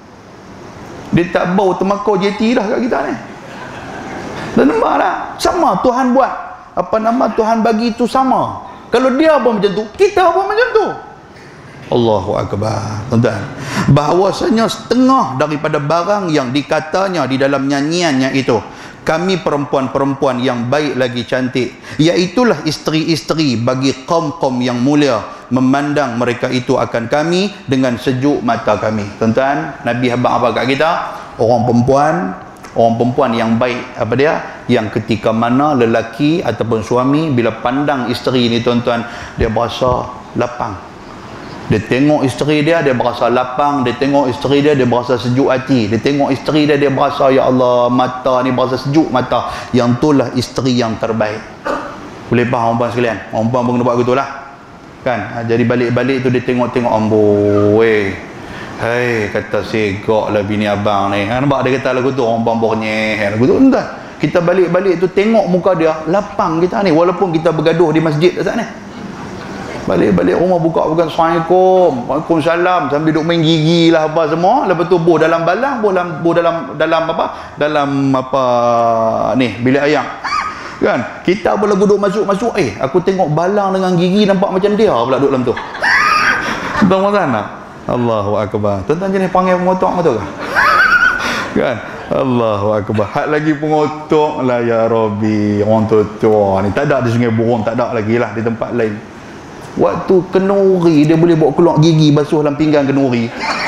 Dia tak bau temakau JT dah kat kita ni. Dan nampak tak? Sama Tuhan buat. Apa nama Tuhan bagi itu sama. Kalau dia pun macam tu, kita pun macam tu. Allahu Akbar. Tuan-tuan, bahawasanya setengah daripada barang yang dikatanya di dalam nyanyiannya itu, kami perempuan-perempuan yang baik lagi cantik, iaitulah isteri-isteri bagi kaum-kaum yang mulia, memandang mereka itu akan kami dengan sejuk mata kami. Tuan-tuan, Nabi habaq apa kat kita? Orang perempuan yang baik, apa dia? Yang ketika mana lelaki ataupun suami bila pandang isteri ni tuan-tuan, dia berasa lapang. Dia tengok isteri dia, dia berasa lapang. Dia tengok isteri dia, dia berasa sejuk hati. Dia tengok isteri dia, dia berasa, ya Allah, mata ni berasa sejuk mata. Yang itulah isteri yang terbaik. Boleh faham perempuan sekalian? Perempuan pun kena buat begitulah. Kan? Jadi balik-balik tu dia tengok-tengok, amboi. Hei, kata segak lah bini abang ni. Nampak dia kata lagu tu, orang bornyeh lagu tu. Entah. Kita balik-balik tu tengok muka dia, lapang kita ni. Walaupun kita bergaduh di masjid saat ni. Balik-balik rumah buka Assalamualaikum, Waalaikumsalam, sambil duduk main gigi lah apa semua. Lepas tu boh dalam balang, boh dalam apa ni, bilik ayam. Kan? Kita pula duduk masuk-masuk, aku tengok balang dengan gigi nampak macam dia pula duduk dalam tu. Tuan-tuan nak? Allahu Akbar. Tuan-tuan jenis panggil pengotok betul ke? Kan? Allahu Akbar. Hak lagi pengotok lah, ya Rabbi. Orang tua ni tak ada di Sungai Burung, tak ada lagi lah di tempat lain. Waktu kenuri dia boleh bawa keluar gigi basuh dalam pinggan kenuri.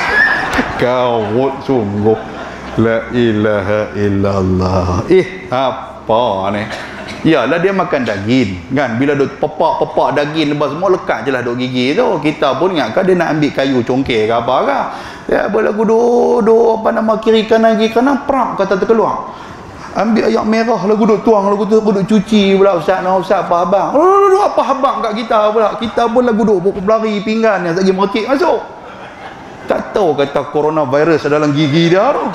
Kawut sungguh. La ilaha illallah. Apa ni? Yalah dia makan daging kan. Bila duk pepak daging lepas semua lekat je lah duk gigi tu. Kita pun ingatkan dia nak ambil kayu congkir ke apa ke. Ya boleh duduk apa nama kiri kanan prak kata terkeluar. Ambil ayak merah lagu duk tuang, lagu tu duk cuci pula ustaz. Nah ustaz apa abang? Apa abang kat kita pula? Kita pun lagu duk berlari pinggan yang lagi merekik masuk. Tak tahu kata coronavirus dalam gigi dia tu.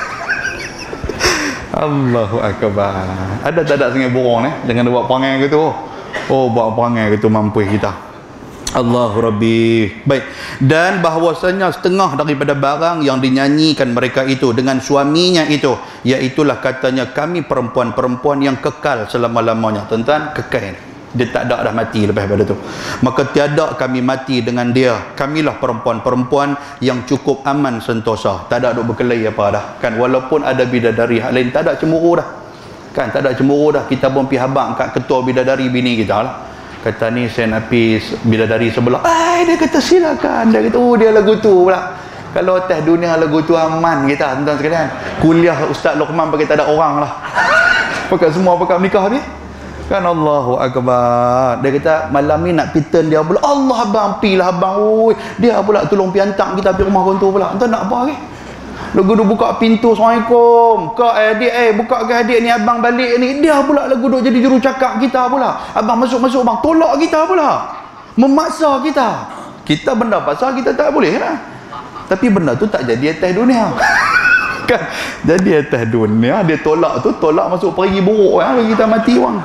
Allahu akbar. Ada tak ada sungai borong ni? Jangan buat perangai gitu. Oh, buat perangai gitu mampu kita. Allahu Rabbi. Baik. Dan bahawasanya setengah daripada barang yang dinyanyikan mereka itu dengan suaminya itu, iaitulah katanya kami perempuan-perempuan yang kekal selama-lamanya. Tuan-tuan, kekal. Dia tak ada dah mati lepas pada tu. Maka tiada kami mati dengan dia. Kamilah perempuan-perempuan yang cukup aman sentosa. Tak ada duk berkelahi apa dah. Kan walaupun ada bidadari hak lain, tak ada cemburu dah. Kan tak ada cemburu dah. Kita pun pergi habaq kat ketua bidadari bini kita lah. Kata ni saya nak pergi bidadari sebelah. Dia kata silakan. Dia kata dia lagu tu pula. Kalau atas dunia lagu tu aman kita tuan-tuan sekalian. Kuliah Ustaz Luqman pakai tak ada orang lah. Pakai semua pakai menikah ni. Kan Allahu akbar. Dia kata malam ni nak piturn dia pula. Allah abang pilah abang. Oi, dia pula tolong pi hantar kita pergi rumah kontor pula. Entah nak apa ke? Lagu duk buka pintu, Assalamualaikum. Kak adik buka ke adik ni abang balik ni. Dia pula lagu duk jadi juru cakap kita pula. Abang masuk-masuk bang, tolak kita pula. Memaksa kita. Kita benda pasal kita tak boleh lah. Tapi benda tu tak jadi atas dunia. Kan? Jadi atas dunia dia tolak tu, tolak masuk perigi buruk ya, bagi kita mati orang.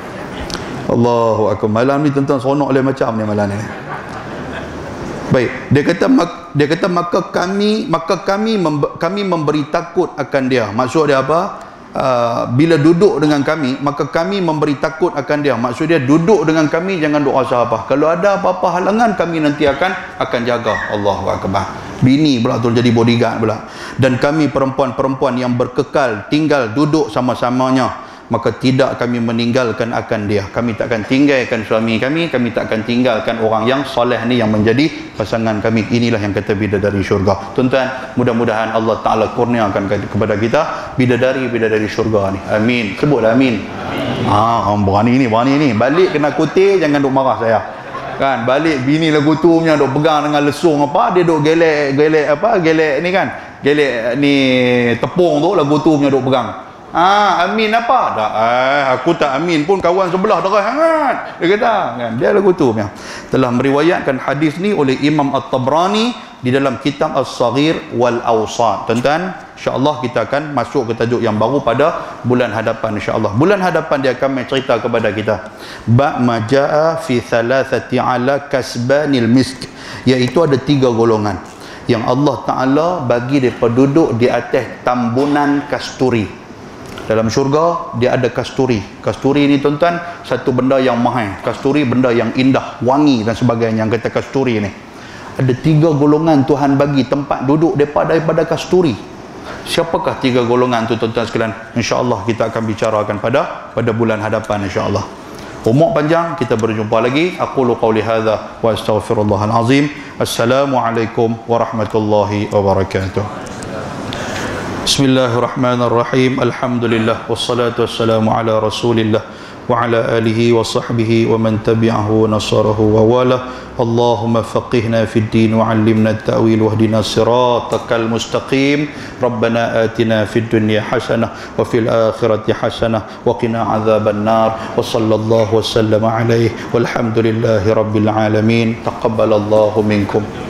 Allahu akbar. Malam ni tuan-tuan seronok oleh macam ni malam ni. Baik, dia kata maka kami memberi takut akan dia. Maksud dia apa? Bila duduk dengan kami, maka kami memberi takut akan dia. Maksud dia duduk dengan kami jangan duk rasa apa. Kalau ada apa-apa halangan kami nanti akan jaga. Allahu akbar. Bini pula tu jadi bodyguard pula. Dan kami perempuan-perempuan yang berkekal tinggal duduk sama-samanya, maka tidak kami meninggalkan akan dia. Kami takkan tinggalkan suami kami takkan tinggalkan orang yang soleh ni yang menjadi pasangan kami. Inilah yang kata bidadari syurga. Tuan-tuan, mudah-mudahan Allah Ta'ala kurniakan kepada kita bidadari syurga ni. Amin. Sebutlah amin. Berani ni. Balik kena kutir, jangan duk marah saya. Kan, balik bini lagu tu punya duk pegang dengan lesung apa, dia duk gelek ni kan. Gelek ni tepung tu, lagu tu punya duk pegang. Amin apa? Dah, aku tak amin pun kawan sebelah darah hangat. Dia kata, kan? Dia lagu tu punya. Telah meriwayatkan hadis ni oleh Imam At-Tabrani di dalam kitab As-Saghir wal Awsat. Tuan-tuan, insya-Allah kita akan masuk ke tajuk yang baru pada bulan hadapan insya-Allah. Bulan hadapan dia akan cerita kepada kita ba majaa fi thalathati ala kasbanil misk, iaitu ada 3 golongan yang Allah Taala bagi depa duduk di atas tambunan kasturi. Dalam syurga dia ada kasturi. Kasturi ni tuan-tuan satu benda yang mahal. Kasturi benda yang indah, wangi dan sebagainya. Yang kata kasturi ni ada 3 golongan Tuhan bagi tempat duduk daripada kasturi. Siapakah 3 golongan tu tuan-tuan sekalian? Insya-Allah kita akan bicarakan pada bulan hadapan insya-Allah. Umur panjang, kita berjumpa lagi. Aqulu qawli hadza wa astaghfirullahal azim. Assalamualaikum warahmatullahi wabarakatuh. Bismillahirrahmanirrahim. Alhamdulillah wassalatu wassalamu ala Rasulillah wa ala alihi wa sahbihi wa man tabi'ahu wa nasarahu wa wala. Allahumma faqihna fid din wa 'allimna at-ta'wil wahdina siratal mustaqim. Rabbana atina fid dunya hasanah wa fil akhirati hasanah wa qina adzaban nar. Wa sallallahu wa sallama alaihi walhamdulillahi rabbil alamin. Taqabbalallahu minkum.